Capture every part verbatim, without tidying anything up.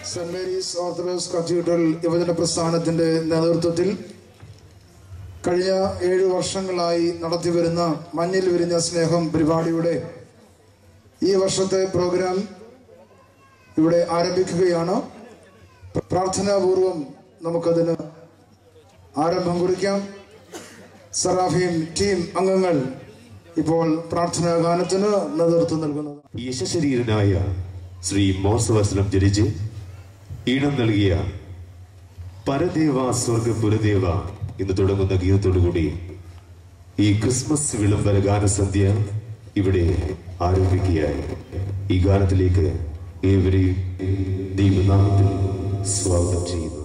Saint Mary's Orthodox Cathedral യുവജന പ്രസ്ഥാനത്തിന്റെ നേതൃത്വത്തിൽ കഴിഞ്ഞ ഏഴ് വർഷങ്ങളായി നടത്തിവരുന്ന മഞ്ഞിൽ വിരിഞ്ഞ സ്നേഹം പരിപാടിയുടെ ഈ വർഷത്തെ പ്രോഗ്രാം ഇവിടെ ആരംഭിക്കുകയാണ്. പ്രാർത്ഥനാപൂർവം നമുക്കതിന് ആരംഭം കുറിക്കാം. സറാഫീം ടീം അംഗങ്ങൾ ഇപ്പോൾ പ്രാർത്ഥനാ ഗാനത്തിന് നേതൃത്വം നൽകുന്നത്. യശശരീരനായ ശ്രീ മോസവസ്ലം ജനിച്ച് ഈണം നൽകിയ പരദേവ സ്വർഗ പുരദേവ എന്ന് തുടങ്ങുന്ന ഗീതത്തോടുകൂടി ഈ ക്രിസ്മസ് വിളംബര ഗാനസന്ധ്യ ഇവിടെ ആരംഭിക്കുകയായി. ഈ ഗാനത്തിലേക്ക് ഏവരെയും ദൈവനാമത്തിൽ സ്വാഗതം ചെയ്യുന്നു.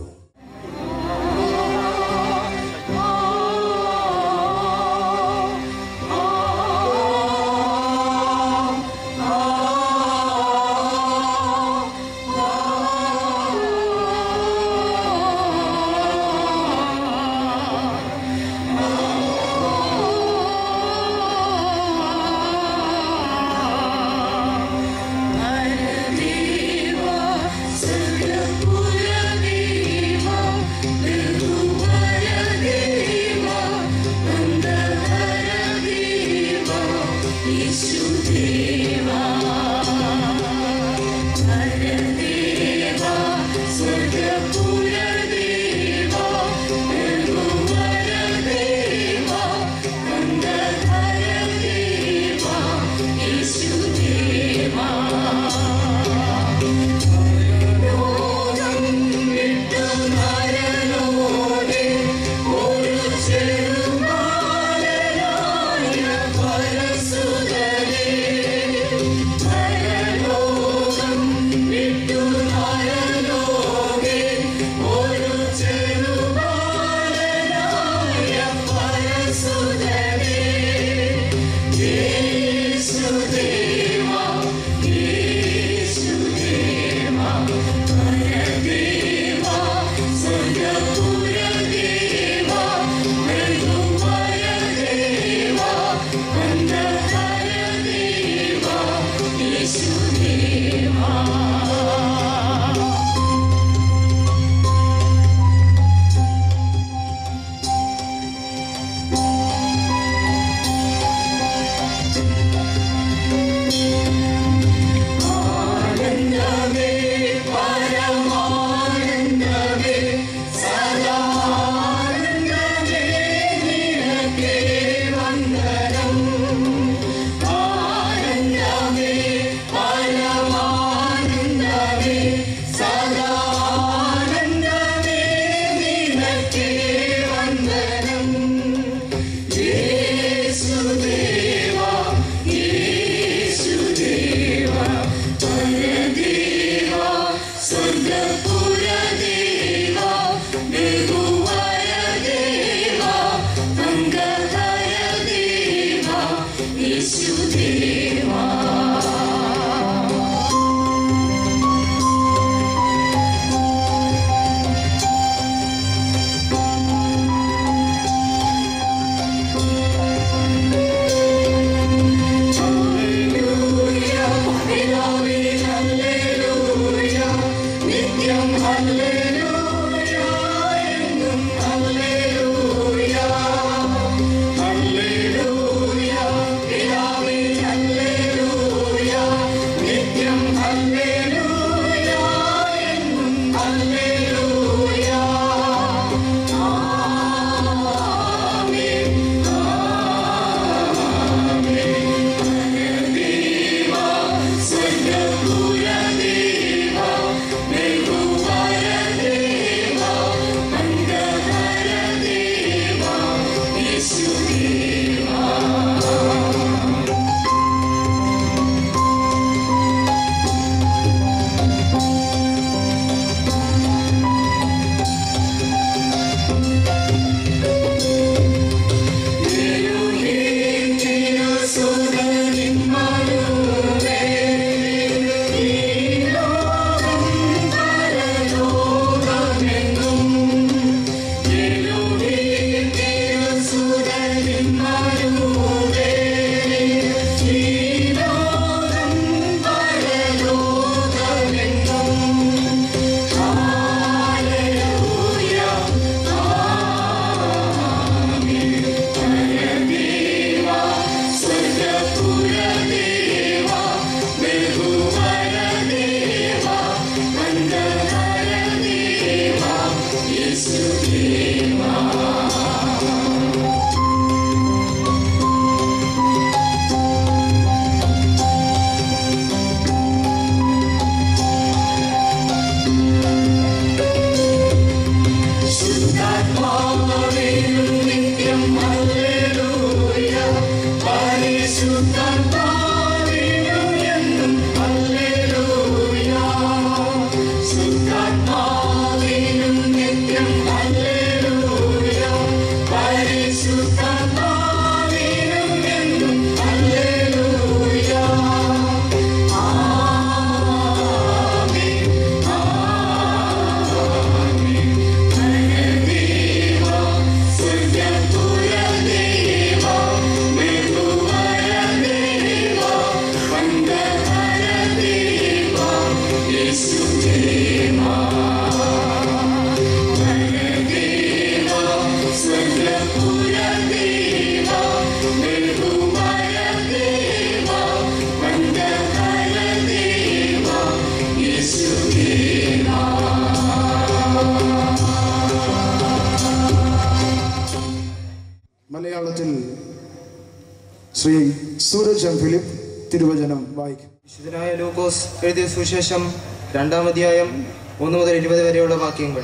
ശ്രീ സൂരജ് എം ഫിലിപ്പ് തിരുവചനം വായിക്കും. വിശുദ്ധനായ ലൂക്കോസ് എഴുതിയ സുവിശേഷം രണ്ടാം അധ്യായം ഒന്ന് മുതൽ ഇരുപത് വരെയുള്ള വാക്യങ്ങൾ.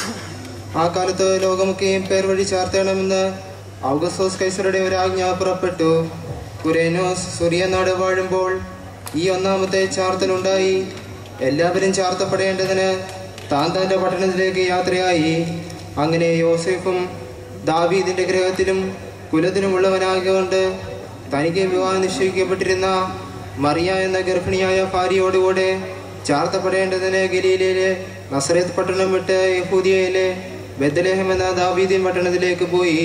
ആ കാലത്ത് ലോകമൊക്കെയും പേർ വഴി ചാർത്തണമെന്ന് ഔഗസ്തോസ് കൈസറുടെ ഒരു ആജ്ഞ പുറപ്പെട്ടു. കുരേനോസ് സുറിയനാട് വാഴുമ്പോൾ ഈ ഒന്നാമത്തെ ചാർത്തലുണ്ടായി. എല്ലാവരും ചാർത്തപ്പെടേണ്ടതിന് താൻ തൻ്റെ പട്ടണത്തിലേക്ക് യാത്രയായി. അങ്ങനെ യോസേഫും ദാവീദിൻ്റെ ഗൃഹത്തിലും കുലത്തിലുമുള്ളവനാകൊണ്ട് തനിക്ക് വിവാഹം നിശ്ചയിക്കപ്പെട്ടിരുന്ന മറിയ എന്ന ഗർഭിണിയായ ഭാര്യയോടുകൂടെ ചാർത്തപ്പെടേണ്ടതിന് ഗലീലയിലെ നസറേത്ത് പട്ടണം വിട്ട് യഹൂദിയയിലെ ബെത്ലഹേം എന്ന ദാവീദിൻ പട്ടണത്തിലേക്ക് പോയി.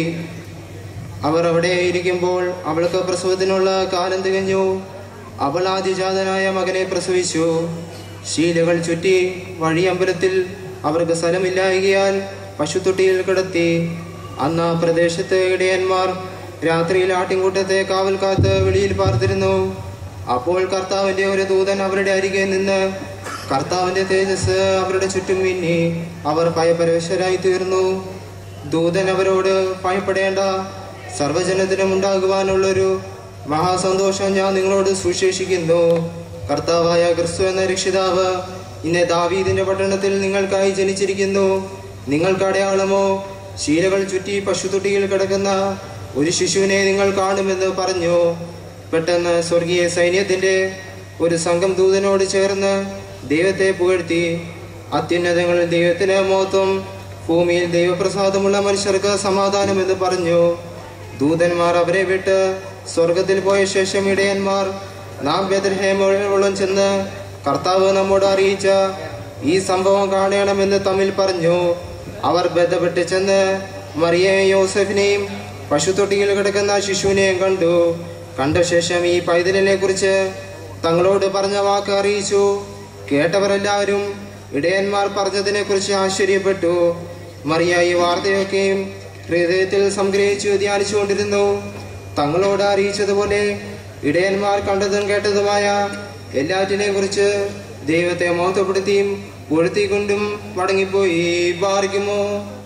അവർ അവിടെ ഇരിക്കുമ്പോൾ അവൾക്ക് പ്രസവത്തിനുള്ള കാലം തികഞ്ഞു. അവൾ ആദ്യജാതനായ മകനെ പ്രസവിച്ചു. ശീലകൾ ചുറ്റി വഴിയമ്പലത്തിൽ അവർക്ക് സ്ഥലമില്ലായകയാൽ പശുത്തൊട്ടിയിൽ കിടത്തി. അന്ന് ആ പ്രദേശത്ത് ഇടയന്മാർ രാത്രിയിൽ ആട്ടിൻകൂട്ടത്തെ കാവൽ കാത്ത് വെളിയിൽ പാർത്തിരുന്നു. അപ്പോൾ കർത്താവിൻ്റെ ഒരു ദൂതൻ അവരുടെ അരികെ നിന്ന് കർത്താവിൻ്റെ തേജസ് അവരുടെ ചുറ്റും മിന്നി. അവർ ഭയപരവശരായി തീർന്നു. ദൂതൻ അവരോട് ഭയപ്പെടേണ്ട, സർവ്വജനത്തിനും ഉണ്ടാകുവാനുള്ളൊരു മഹാസന്തോഷം ഞാൻ നിങ്ങളോട് സുവിശേഷിക്കുന്നു. കർത്താവായ ക്രിസ്തു എന്ന രക്ഷിതാവ് ഇന്ന് ദാവീദിന്റെ പട്ടണത്തിൽ നിങ്ങൾക്കായി ജനിച്ചിരിക്കുന്നു. നിങ്ങൾക്ക് അടയാളമോ, ശീലകൾ ചുറ്റി പശുത്തൊട്ടിയിൽ കിടക്കുന്ന ഒരു ശിശുവിനെ നിങ്ങൾ കാണുമെന്ന് പറഞ്ഞു. പെട്ടെന്ന് സ്വർഗീയ സൈന്യത്തിന്റെ ഒരു സംഘം ദൂതനോട് ചേർന്ന് ദൈവത്തെ പുകഴ്ത്തി, അത്യുന്നതങ്ങളിൽ ദൈവത്തിന് മഹത്വം, ഭൂമിയിൽ ദൈവപ്രസാദമുള്ള മനുഷ്യർക്ക് സമാധാനം എന്ന് പറഞ്ഞു. ദൂതന്മാർ അവരെ വിട്ട് സ്വർഗത്തിൽ പോയ ശേഷം ഇടയന്മാർ നാം ബെത്ലഹേമോളം ചെന്ന് കർത്താവ് നമ്മോട് അറിയിച്ച ഈ സംഭവം കാണണമെന്ന് തമ്മിൽ പറഞ്ഞു. അവർ ബന്ധപ്പെട്ട് ചെന്ന് മറിയയും യോസഫിനെയും പശുത്തൊട്ടിയിൽ കിടക്കുന്ന ശിശുവിനെയും കണ്ടു. കണ്ട ശേഷം ഈ പൈതലിനെ കുറിച്ച് തങ്ങളോട് പറഞ്ഞ വാക്ക് അറിയിച്ചു. കേട്ടവരെല്ലാവരും ഇടയന്മാർ പറഞ്ഞതിനെ കുറിച്ച് ആശ്ചര്യപ്പെട്ടു. മറിയ ഈ വാർത്തയൊക്കെയും ഹൃദയത്തിൽ സംഗ്രഹിച്ചു ധ്യാനിച്ചുകൊണ്ടിരുന്നു. തങ്ങളോട് അറിയിച്ചതുപോലെ ഇടയന്മാർ കണ്ടതും കേട്ടതുമായ എല്ലാറ്റിനെയും കുറിച്ച് ദൈവത്തെ മഹത്വപ്പെടുത്തിയും ഉയർത്തിക്കൊണ്ടും മടങ്ങിപ്പോയി. പാർക്കുമോ.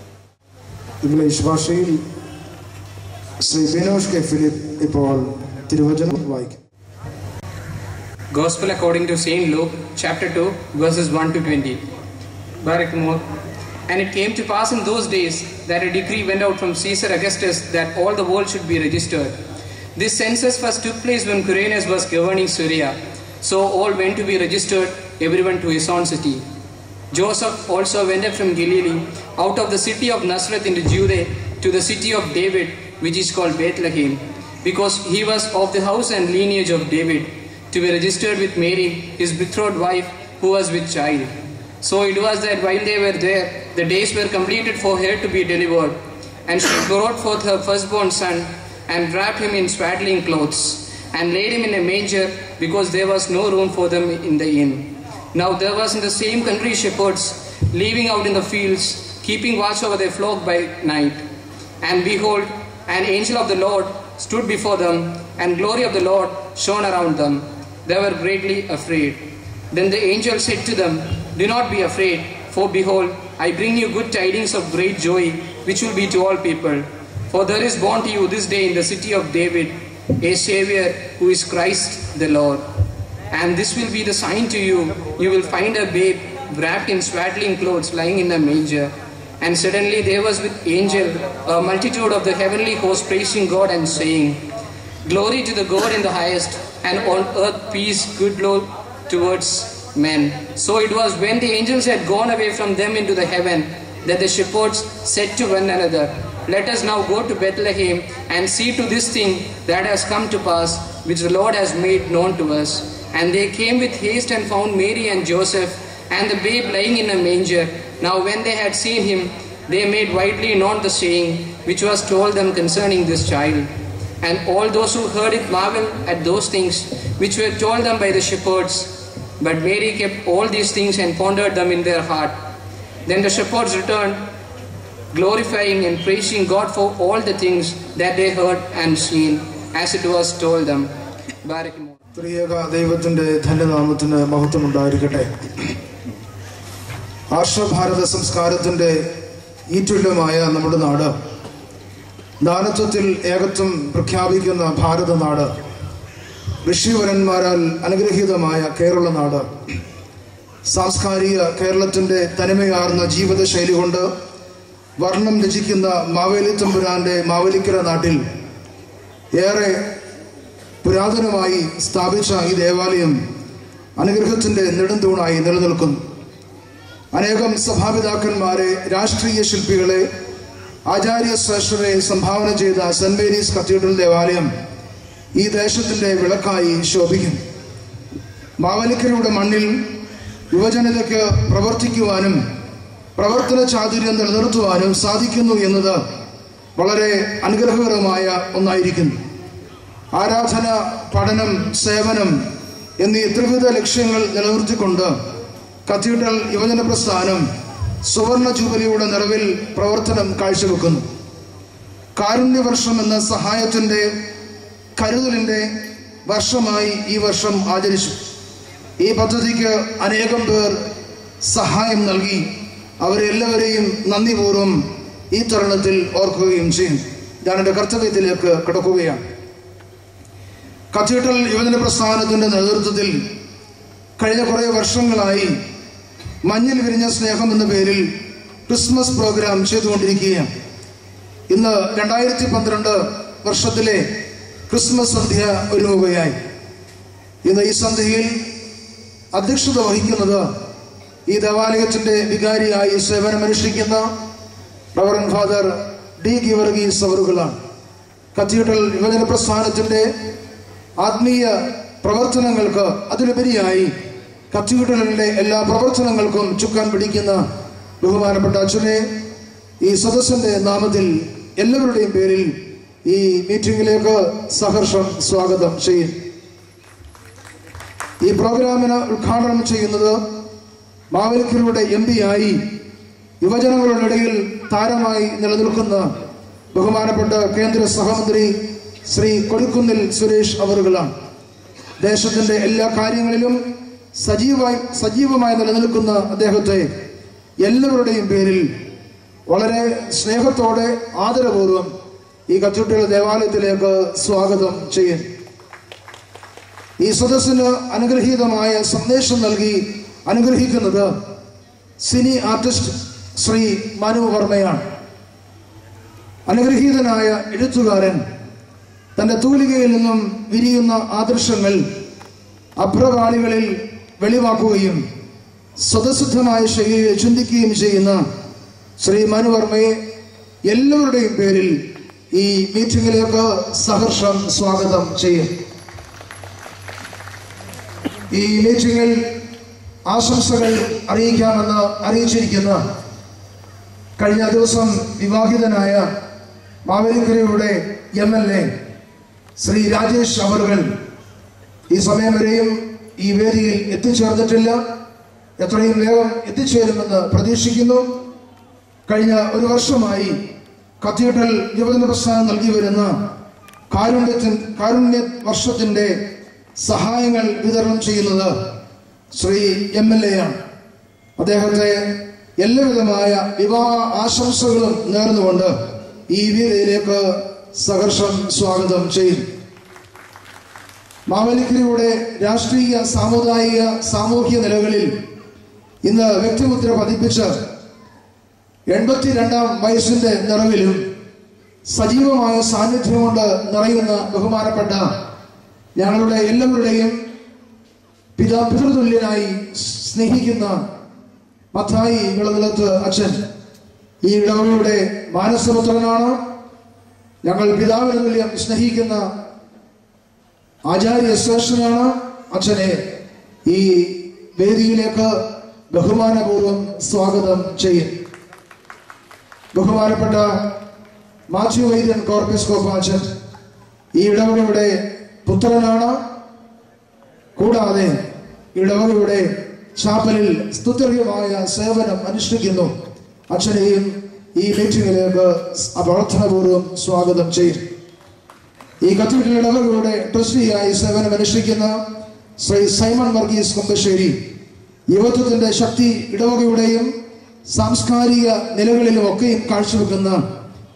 ഇംഗ്ലീഷ് ഭാഷയിൽ ശ്രീ ബിനോഷ് കെ ഫിലിപ്പ് ഇപ്പോൾ തിരുവചനം വായിക്കും. Gospel according to Saint Luke, chapter two, verses one to twenty. Barakmor. And it came to pass in those days that a decree went out from Caesar Augustus that all the world should be registered. This census first took place when Quirinius was governing Syria. So all went to be registered, everyone to his own city. Joseph also went up from Galilee, out of the city of Nazareth into Judea, to the city of David, which is called Bethlehem, because he was of the house and lineage of David, to be registered with Mary, his betrothed wife, who was with child. So it was that while they were there, the days were completed for her to be delivered. And she brought forth her firstborn son, and wrapped him in swaddling clothes, and laid him in a manger, because there was no room for them in the inn. Now there was in the same country shepherds, living out in the fields, keeping watch over their flock by night. And behold, an angel of the Lord stood before them, and glory of the Lord shone around them. They were greatly afraid. Then the angel said to them, "Do not be afraid, for behold, I bring you good tidings of great joy, which will be to all people. For there is born to you this day in the city of David a Savior, who is Christ the Lord. And this will be the sign to you, you will find a babe wrapped in swaddling clothes lying in a manger." And suddenly there was with angel a multitude of the heavenly host praising God and saying, "Glory to the God in the highest, and on earth peace, goodwill towards men." So it was when the angels had gone away from them into the heaven, that the shepherds said to one another, "Let us now go to Bethlehem and see to this thing that has come to pass, which the Lord has made known to us." And they came with haste and found Mary and Joseph and the babe lying in a manger. Now when they had seen him, they made widely known the saying which was told them concerning this child. And all those who heard it marveled at those things which were told them by the shepherds. But Mary kept all these things and pondered them in their heart. Then the shepherds returned, glorifying and praising God for all the things that they heard and seen, as it was told them. Barakimo. ത്രിയേക ദൈവത്തിന്റെ ധന്യനാമത്തിന് മഹത്വമുണ്ടായിരിക്കട്ടെ. ആർഷഭാരത സംസ്കാരത്തിന്റെ ഈറ്റുല്യമായ നമ്മുടെ നാട് ദാനത്വത്തിൽ ഏകത്വം പ്രഖ്യാപിക്കുന്ന ഭാരതനാട്, ഋഷിവരന്മാരാൽ അനുഗ്രഹീതമായ കേരള നാട്, സാംസ്കാരിക കേരളത്തിൻ്റെ തനിമയാർന്ന ജീവിതശൈലി കൊണ്ട് വർണ്ണം രചിക്കുന്ന മാവേലി തമ്പുരാൻ്റെ മാവേലിക്കര നാട്ടിൽ ഏറെ പുരാതനമായി സ്ഥാപിച്ച ഈ ദേവാലയം അനുഗ്രഹത്തിൻ്റെ നെടുന്തൂണായി നിലനിൽക്കുന്നു. അനേകം സഭാപിതാക്കന്മാരെ, രാഷ്ട്രീയ ശില്പികളെ, ആചാര്യ ശ്രേഷ്ഠരെ സംഭാവന ചെയ്ത സെന്റ് മേരീസ് കത്തീഡ്രൽ ദേവാലയം ഈ ദേശത്തിൻ്റെ വിളക്കായി ശോഭിക്കും. മാവേലിക്കരയുടെ മണ്ണിൽ യുവജനതയ്ക്ക് പ്രവർത്തിക്കുവാനും പ്രവർത്തന ചാതുര്യം നിലനിർത്തുവാനും സാധിക്കുന്നു എന്നത് വളരെ അനുഗ്രഹകരമായ ഒന്നായിരിക്കുന്നു. ആരാധന, പഠനം, സേവനം എന്നീ ത്രിവിധ ലക്ഷ്യങ്ങൾ നിലനിർത്തിക്കൊണ്ട് കത്തീഡ്രൽ യുവജന പ്രസ്ഥാനം സുവർണ ജൂബിലിയുടെ നിറവിൽ പ്രവർത്തനം കാഴ്ചവെക്കുന്നു. കാരുണ്യവർഷം എന്ന സഹായത്തിൻ്റെ, കരുതലിൻ്റെ വർഷമായി ഈ വർഷം ആചരിച്ചു. ഈ പദ്ധതിക്ക് അനേകം പേർ സഹായം നൽകി. അവരെല്ലാവരെയും നന്ദിപൂർവ്വം ഈ തരുണത്തിൽ ഓർക്കുകയും ചെയ്യും. ഞാൻ എൻ്റെ കർത്തവ്യത്തിലേക്ക് കടക്കുകയാണ്. കത്തീഡ്രൽ യുവജന പ്രസ്ഥാനത്തിൻ്റെ നേതൃത്വത്തിൽ കഴിഞ്ഞ കുറേ വർഷങ്ങളായി മഞ്ഞിൽ വിരിഞ്ഞ സ്നേഹം എന്ന പേരിൽ ക്രിസ്മസ് പ്രോഗ്രാം ചെയ്തുകൊണ്ടിരിക്കുകയാണ്. ഇന്ന് രണ്ടായിരത്തി പന്ത്രണ്ട് വർഷത്തിലെ ക്രിസ്മസ് സന്ധ്യ ഒരുങ്ങുകയായി. ഇന്ന് ഈ സന്ധ്യയിൽ അധ്യക്ഷത വഹിക്കുന്നത് ഈ ദേവാലയത്തിൻ്റെ വികാരിയായി സേവനമനുഷ്ഠിക്കുന്ന റവറൻ ഫാദർ ഡി ഗീവർഗീസ് അവറുകളാണ്. കത്തീഡ്രൽ യുവജന പ്രസ്ഥാനത്തിൻ്റെ ആത്മീയ പ്രവർത്തനങ്ങൾക്ക്, അതിലുപരിയായി കത്തീഡ്രലിൻ്റെ എല്ലാ പ്രവർത്തനങ്ങൾക്കും ചുക്കാൻ പിടിക്കുന്ന ബഹുമാനപ്പെട്ട അച്ഛനെ ഈ സദസ്സിൻ്റെ നാമത്തിൽ എല്ലാവരുടെയും പേരിൽ ഈ മീറ്റിംഗിലേക്ക് സഹർഷം സ്വാഗതം ചെയ്യും. ഈ പ്രോഗ്രാമിന് ഉദ്ഘാടനം ചെയ്യുന്നത് മാവേലിക്കരയുടെ എം പി ആയി യുവജനങ്ങളുടെ ഇടയിൽ താരമായി നിലനിൽക്കുന്ന ബഹുമാനപ്പെട്ട കേന്ദ്ര സഹമന്ത്രി ശ്രീ കൊടിക്കുന്നിൽ സുരേഷ് അവറുകളാണ്. ദേശത്തിൻ്റെ എല്ലാ കാര്യങ്ങളിലും സജീവമായി സജീവമായി നിലനിൽക്കുന്ന അദ്ദേഹത്തെ എല്ലാവരുടെയും പേരിൽ വളരെ സ്നേഹത്തോടെ, ആദരപൂർവ്വം ഈ കത്തീഡ്രൽ ദേവാലയത്തിലേക്ക് സ്വാഗതം ചെയ്യും. ഈ സദസ്സിന് അനുഗ്രഹീതമായ സന്ദേശം നൽകി അനുഗ്രഹിക്കുന്നത് സിനി ആർട്ടിസ്റ്റ് ശ്രീ മനു വർമ്മയാണ്. അനുഗ്രഹീതനായ എഴുത്തുകാരൻ തൻ്റെ തൂലികയിൽ നിന്നും വിരിയുന്ന ആദർശങ്ങൾ അഭ്രപാളികളിൽ വെളിവാക്കുകയും സ്വതസിദ്ധമായ ശൈലിയിൽ ചിന്തിക്കുകയും ചെയ്യുന്ന ശ്രീ മനു വർമ്മയെ എല്ലാവരുടെയും പേരിൽ ഈ മീറ്റിംഗിലേക്ക് സഹർഷം സ്വാഗതം ചെയ്യും. ഈ മീറ്റിംഗിൽ ആശംസകൾ അറിയിക്കാമെന്ന് അറിയിച്ചിരിക്കുന്ന കഴിഞ്ഞ ദിവസം വിവാഹിതനായ മാവേലിക്കരയുടെ M L A Shri Rajesh അവറുകൾ ഈ സമയം വരെയും ഈ വേദിയിൽ എത്തിച്ചേർന്നിട്ടില്ല. എത്രയും വേഗം എത്തിച്ചേരുമെന്ന് പ്രതീക്ഷിക്കുന്നു. കഴിഞ്ഞ ഒരു വർഷമായി കത്തീഡ്രൽ യുവജന പ്രസ്ഥാനം നൽകി വരുന്ന കാരുണ്യത്തിൻ കാരുണ്യ വർഷത്തിൻ്റെ സഹായങ്ങൾ വിതരണം ചെയ്യുന്നത് ശ്രീ എം എൽ എ ആണ്. അദ്ദേഹത്തെ എല്ലാവിധമായ വിവാഹ ആശംസകളും നേർന്നുകൊണ്ട് ഈ വേദിയിലേക്ക് സഹർഷം സ്വാഗതം ചെയ്യും. മാവേലിക്കരയുടെ രാഷ്ട്രീയ, സാമുദായിക, സാമൂഹ്യ നിലകളിൽ ഇന്ന് വ്യക്തിമുദ്ര പതിപ്പിച്ച് എൺപത്തിരണ്ടാം വയസ്സിന്റെ നിറവിലും സജീവമായ സാന്നിധ്യം കൊണ്ട് നിറയുന്ന ബഹുമാനപ്പെട്ട ഞങ്ങളുടെ എല്ലാവരുടെയും പിതാ പിതൃതുല്യനായി സ്നേഹിക്കുന്ന മത്തായി വിളനിലത്ത് അച്ഛൻ ഈ ഇടവകയുടെ മാനസപുത്രനാണ്. ഞങ്ങൾ പിതാവിന് തുല്യം സ്നേഹിക്കുന്ന ആചാര്യ ശ്രേഷ്ഠനാണ്. അച്ഛനെ ഈ വേദിയിലേക്ക് ബഹുമാനപൂർവ്വം സ്വാഗതം ചെയ്യും. ബഹുമാനപ്പെട്ട മാത്യു വൈദ്യൻ കോർപ്പിസ്കോപ്പ അച്ഛൻ ഈ ഇടവകയുടെ പുത്രനാണ്. കൂടാതെ ഇടവകയുടെ ചാപ്പലിൽ സ്തുത്യർഹമായ സേവനം അനുഷ്ഠിക്കുന്നു. അച്ഛനെയും ഈ മീറ്റിംഗിലേക്ക് പ്രാർത്ഥനാപൂർവ്വം സ്വാഗതം ചെയ്യും. ഈ കത്തീഡ്രൽ ഇടവകയുടെ ട്രസ്റ്റിയായി സേവനം അനുഷ്ഠിക്കുന്ന ശ്രീ സൈമൺ വർഗീസ് കൊമ്പശ്ശേരി യുവത്വത്തിന്റെ ശക്തി ഇടവകയുടെയും സാംസ്കാരിക നിലകളിലും ഒക്കെയും കാഴ്ചവെക്കുന്ന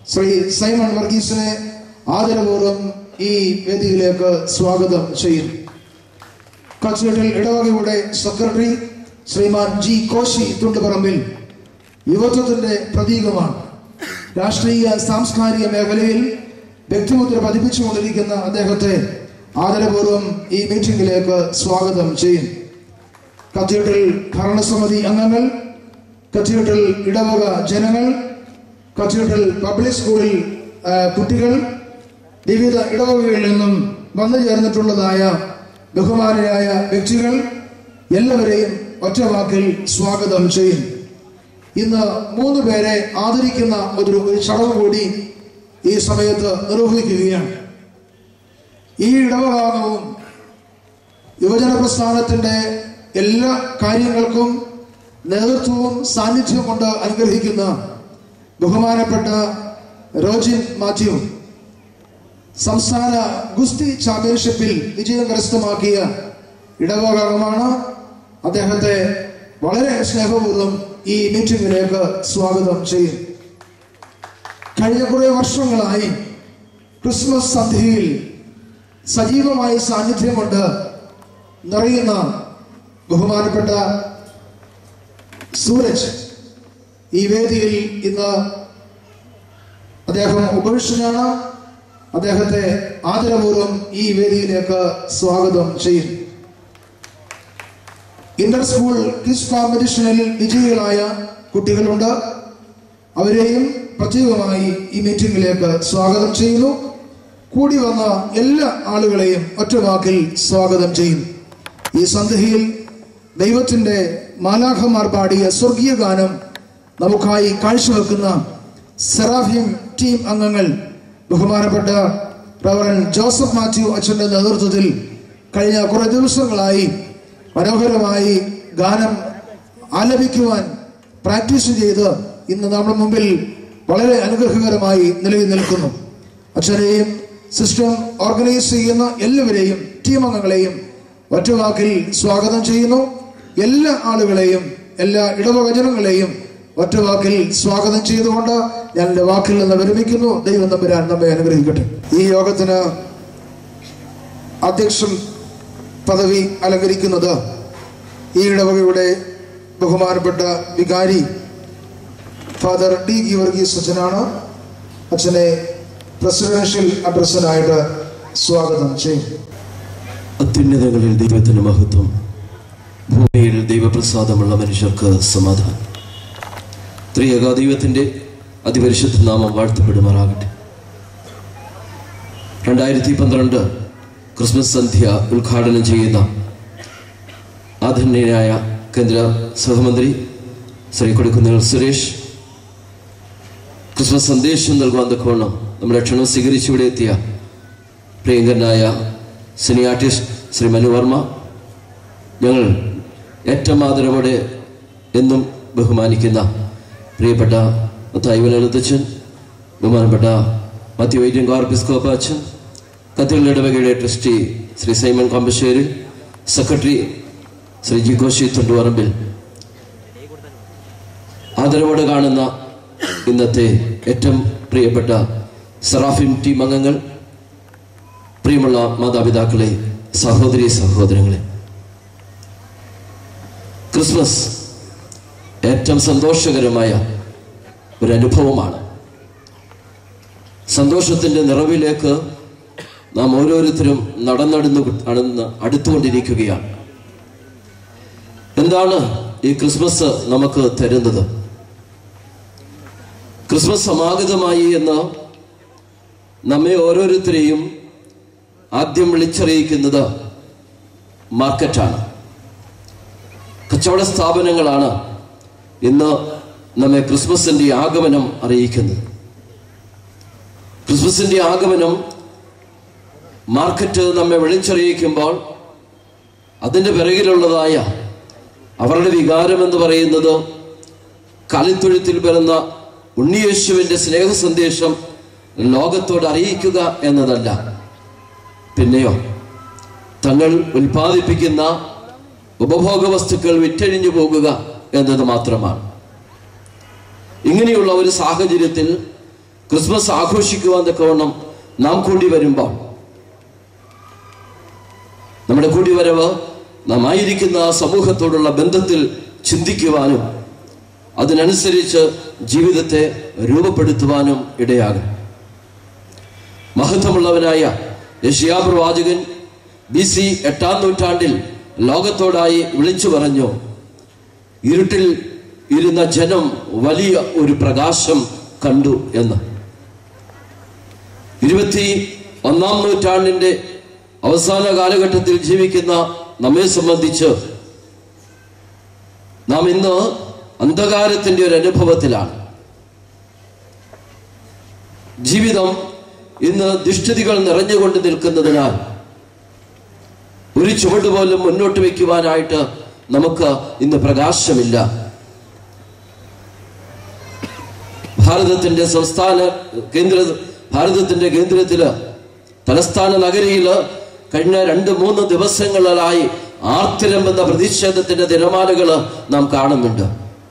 ശ്രീ സൈമൺ വർഗീസിനെ ആദരപൂർവ്വം ഈ വേദിയിലേക്ക് സ്വാഗതം ചെയ്യും. കത്തീഡ്രൽ ഇടവകയുടെ സെക്രട്ടറി ശ്രീമാൻ ജി കോശി തുണ്ടുപറമ്പിൽ യുവത്വത്തിന്റെ പ്രതീകമാണ്. രാഷ്ട്രീയ സാംസ്കാരിക മേഖലയിൽ വ്യക്തിമുദ്ര പതിപ്പിച്ചുകൊണ്ടിരിക്കുന്ന അദ്ദേഹത്തെ ആദരപൂർവ്വം ഈ മീറ്റിംഗിലേക്ക് സ്വാഗതം ചെയ്യും. കത്തീഡ്രൽ ഭരണസമിതി അംഗങ്ങൾ, കത്തീഡ്രൽ ഇടവക ജനങ്ങൾ, കത്തീഡ്രൽ പബ്ലിക് സ്കൂളിൽ കുട്ടികൾ, വിവിധ ഇടവകകളിൽ നിന്നും വന്നു ചേർന്നിട്ടുള്ളതായ ബഹുമാനരായ വ്യക്തികൾ എല്ലാവരെയും ഒറ്റവാക്കിൽ സ്വാഗതം ചെയ്യും. ഇന്ന് മൂന്ന് പേരെ ആദരിക്കുന്ന ഒരു ചടങ്ങ് കൂടി ഈ സമയത്ത് നിർവഹിക്കുകയാണ്. ഈ ഇടവകാലവും യുവജന പ്രസ്ഥാനത്തിന്റെ എല്ലാ കാര്യങ്ങൾക്കും നേതൃത്വവും സാന്നിധ്യവും കൊണ്ട് അനുഗ്രഹിക്കുന്ന ബഹുമാനപ്പെട്ട റോജിൻ മാത്യു സംസ്ഥാന ഗുസ്തി ചാമ്പ്യൻഷിപ്പിൽ വിജയം കരസ്ഥമാക്കിയ ഇടവകാലമാണ്. അദ്ദേഹത്തെ വളരെ സ്നേഹപൂർവ്വം ഈ മീറ്റിംഗിലേക്ക് സ്വാഗതം ചെയ്യും. കഴിഞ്ഞ കുറേ വർഷങ്ങളായി ക്രിസ്മസ് സന്ധ്യയിൽ സജീവമായി സാന്നിധ്യം കൊണ്ട് നിറയുന്ന ബഹുമാനപ്പെട്ട സൂരജ് ഈ വേദിയിൽ ഇന്ന് അദ്ദേഹം ഉപവിഷ്ടനാണ്. അദ്ദേഹത്തെ ആദരപൂർവ്വം ഈ വേദിയിലേക്ക് സ്വാഗതം ചെയ്യും. ഇന്റർ സ്കൂൾ ക്വിസ് കോമ്പറ്റീഷനിൽ വിജയികളായ കുട്ടികളുണ്ട്. അവരെയും പ്രത്യേകമായി ഈ മീറ്റിംഗിലേക്ക് സ്വാഗതം ചെയ്യുന്നു. കൂടി വന്ന എല്ലാ ആളുകളെയും ഒറ്റവാക്കിൽ സ്വാഗതം ചെയ്യും. ഈ സന്ധ്യയിൽ ദൈവത്തിന്റെ മാലാഖമാർ പാടിയ സ്വർഗീയ ഗാനം നമുക്കായി കാഴ്ചവെക്കുന്ന സെറാഫിം ടീം അംഗങ്ങൾ ബഹുമാനപ്പെട്ട റവറൻ ജോസഫ് മാത്യു അച്ഛന്റെ നേതൃത്വത്തിൽ കഴിഞ്ഞ കുറെ ദിവസങ്ങളായി മനോഹരമായി ഗാനം ആലപിക്കുവാൻ പ്രാക്ടീസ് ചെയ്ത് ഇന്ന് നമ്മുടെ മുമ്പിൽ വളരെ അനുഗ്രഹകരമായി നിലയിൽ നിൽക്കുന്നു. അച്ഛനെയും സിസ്റ്റം ഓർഗനൈസ് ചെയ്യുന്ന എല്ലാവരെയും ടീം അംഗങ്ങളെയും ഒറ്റവാക്കിൽ സ്വാഗതം ചെയ്യുന്നു. എല്ലാ ആളുകളെയും എല്ലാ ഇടവകജനങ്ങളെയും ഒറ്റവാക്കിൽ സ്വാഗതം ചെയ്തുകൊണ്ട് ഞാൻ എൻ്റെ വാക്കിൽ നിന്ന് വിരമിക്കുന്നു. ദൈവം തമ്പുരാൻ നമ്മെ അനുഗ്രഹിക്കട്ടെ. ഈ യോഗത്തിന് അധ്യക്ഷൻ പദവി അലങ്കരിക്കുന്നത് ഈ ഇടവകയുടെ ബഹുമാനപ്പെട്ട വികാരി ഫാദർ ഡി ഗീവർഗീസ് അച്ഛനാണ്. അച്ഛനെ പ്രസിഡൻഷ്യൽ അഡ്രസ്സിനായിട്ട് സ്വാഗതം ചെയ്യും. അത്യുന്നതങ്ങളിൽ ദൈവത്തിന് മഹത്വം, ഭൂമിയിൽ ദൈവപ്രസാദമുള്ള മനുഷ്യർക്ക് സമാധാനം. ത്രിയേക ദൈവത്തിൻ്റെ അതിപരിശുദ്ധ നാമം വാഴ്ത്തപ്പെടുമാറാകട്ടെ. രണ്ടായിരത്തി പന്ത്രണ്ട് ക്രിസ്മസ് സന്ധ്യ ഉദ്ഘാടനം ചെയ്യുന്ന ആദരണീയനായ കേന്ദ്ര സഹമന്ത്രി ശ്രീ കൊടിക്കുന്നിൽ സുരേഷ്, ക്രിസ്മസ് സന്ദേശം നൽകുവാൻ തക്കവണ്ണം നമ്മുടെ ക്ഷണം സ്വീകരിച്ച് ഇവിടെ എത്തിയ പ്രിയങ്കരനായ സിനി ആർട്ടിസ്റ്റ് ശ്രീ മനു വർമ്മ, ഞങ്ങൾ ഏറ്റവും ആദരവോടെ എന്നും ബഹുമാനിക്കുന്ന പ്രിയപ്പെട്ട തൈവലത്തച്ഛൻ, ബഹുമാനപ്പെട്ട മധ്യ വൈദ്യൻ കോർപ്പിസ്കോപ്പ അച്ഛൻ, കത്തീഡ്രൽ ഇടവകയുടെ trustee Shri Simon Kombasseri, secretary Shri G Koshy Thunduparambil, ആദരവോടെ കാണുന്ന ഇന്നത്തെ ഏറ്റവും പ്രിയപ്പെട്ട സെറാഫിം ടീം അംഗങ്ങൾ, പ്രിയമുള്ള മാതാപിതാക്കളെ, സഹോദരി സഹോദരങ്ങളെ, ക്രിസ്മസ് ഏറ്റവും സന്തോഷകരമായ ഒരു അനുഭവമാണ്. സന്തോഷത്തിൻ്റെ നിറവിലേക്ക് നാം ഓരോരുത്തരും നടന്നടന്ന് അടന്ന് അടുത്തുകൊണ്ടിരിക്കുകയാണ്. എന്താണ് ഈ ക്രിസ്മസ് നമുക്ക് തരുന്നത്? ക്രിസ്മസ് സമാഗതമായി എന്ന് നമ്മെ ഓരോരുത്തരെയും ആദ്യം വിളിച്ചറിയിക്കുന്നത് മാർക്കറ്റാണ്. കച്ചവട സ്ഥാപനങ്ങളാണ് ഇന്ന് നമ്മെ ക്രിസ്മസിന്റെ ആഗമനം അറിയിക്കുന്നത്. ക്രിസ്മസിന്റെ ആഗമനം മാർക്കറ്റ് നമ്മെ വിളിച്ചറിയിക്കുമ്പോൾ അതിൻ്റെ പിറകിലുള്ളതായ അവരുടെ വികാരം എന്ന് പറയുന്നത് കാലിത്തൊഴുത്തിൽ പിറന്ന ഉണ്ണിയേശുവിന്റെ സ്നേഹ സന്ദേശം ലോകത്തോട് അറിയിക്കുക എന്നതല്ല, പിന്നെയോ തങ്ങൾ ഉൽപ്പാദിപ്പിക്കുന്ന ഉപഭോഗ വസ്തുക്കൾ വിറ്റഴിഞ്ഞു പോകുക എന്നത് മാത്രമാണ്. ഇങ്ങനെയുള്ള ഒരു സാഹചര്യത്തിൽ ക്രിസ്മസ് ആഘോഷിക്കുവാൻ തക്കവണ്ണം നാം കൂടി വരുമ്പോൾ നമ്മുടെ കൂടിവരവ് നാം ആയിരിക്കുന്ന സമൂഹത്തോടുള്ള ബന്ധത്തിൽ ചിന്തിക്കുവാനും അതിനനുസരിച്ച് ജീവിതത്തെ രൂപപ്പെടുത്തുവാനും ഇടയാകും. മഹത്വമുള്ളവനായ യെശയ്യാ പ്രവാചകൻ ബി സി എട്ടാം നൂറ്റാണ്ടിൽ ലോകത്തോടായി വിളിച്ചു പറഞ്ഞു, ഇരുട്ടിൽ ഇരുന്ന ജനം വലിയ ഒരു പ്രകാശം കണ്ടു എന്ന്. ഇരുപത്തി ഒന്നാം നൂറ്റാണ്ടിന്റെ അവസാന കാലഘട്ടത്തിൽ ജീവിക്കുന്ന നമ്മെ സംബന്ധിച്ച് നാം ഇന്ന് അന്ധകാരത്തിന്റെ ഒരു അനുഭവത്തിലാണ്. ജീവിതം ഇന്ന് ദുഷ്ടതകൾ നിറഞ്ഞുകൊണ്ട് നിൽക്കുന്നതിനാൽ ഒരു ചുവട് പോലും മുന്നോട്ട് വയ്ക്കുവാനായിട്ട് നമുക്ക് ഇന്ന് പ്രകാശമില്ല. ഭാരതത്തിന്റെ സംസ്ഥാന കേന്ദ്ര ഭാരതത്തിന്റെ കേന്ദ്രത്തില് തലസ്ഥാന നഗരിയില് കഴിഞ്ഞ രണ്ട് മൂന്ന് ദിവസങ്ങളിലായി ആർത്തിരമ്പുന്ന പ്രതിഷേധത്തിന്റെ തിരമാലകള് നാം കാണുന്നുണ്ട്.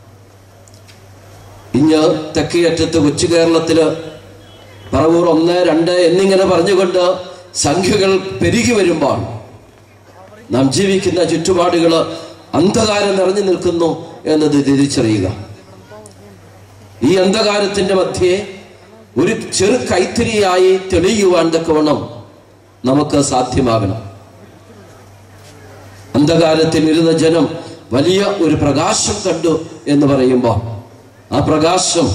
ഇഞ്ഞ് തെക്കേയറ്റത്ത് കൊച്ചു കേരളത്തില് പറവൂർ ഒന്ന് രണ്ട് എന്നിങ്ങനെ പറഞ്ഞുകൊണ്ട് സംഖ്യകൾ പെരുകി വരുമ്പോൾ നാം ജീവിക്കുന്ന ചുറ്റുപാടുകള് അന്ധകാരം നിറഞ്ഞു നിൽക്കുന്നു എന്നത് തിരിച്ചറിയുക. ഈ അന്ധകാരത്തിന്റെ മധ്യേ ഒരു ചെറു കൈത്തിരിയായി തെളിയുവാൻ തക്കവണ്ണം നമുക്ക് സാധ്യമാകണം. അന്ധകാരത്തിൽ ഇരുന്ന ജനം വലിയ ഒരു പ്രകാശം കണ്ടു എന്ന് പറയുമ്പോൾ ആ പ്രകാശം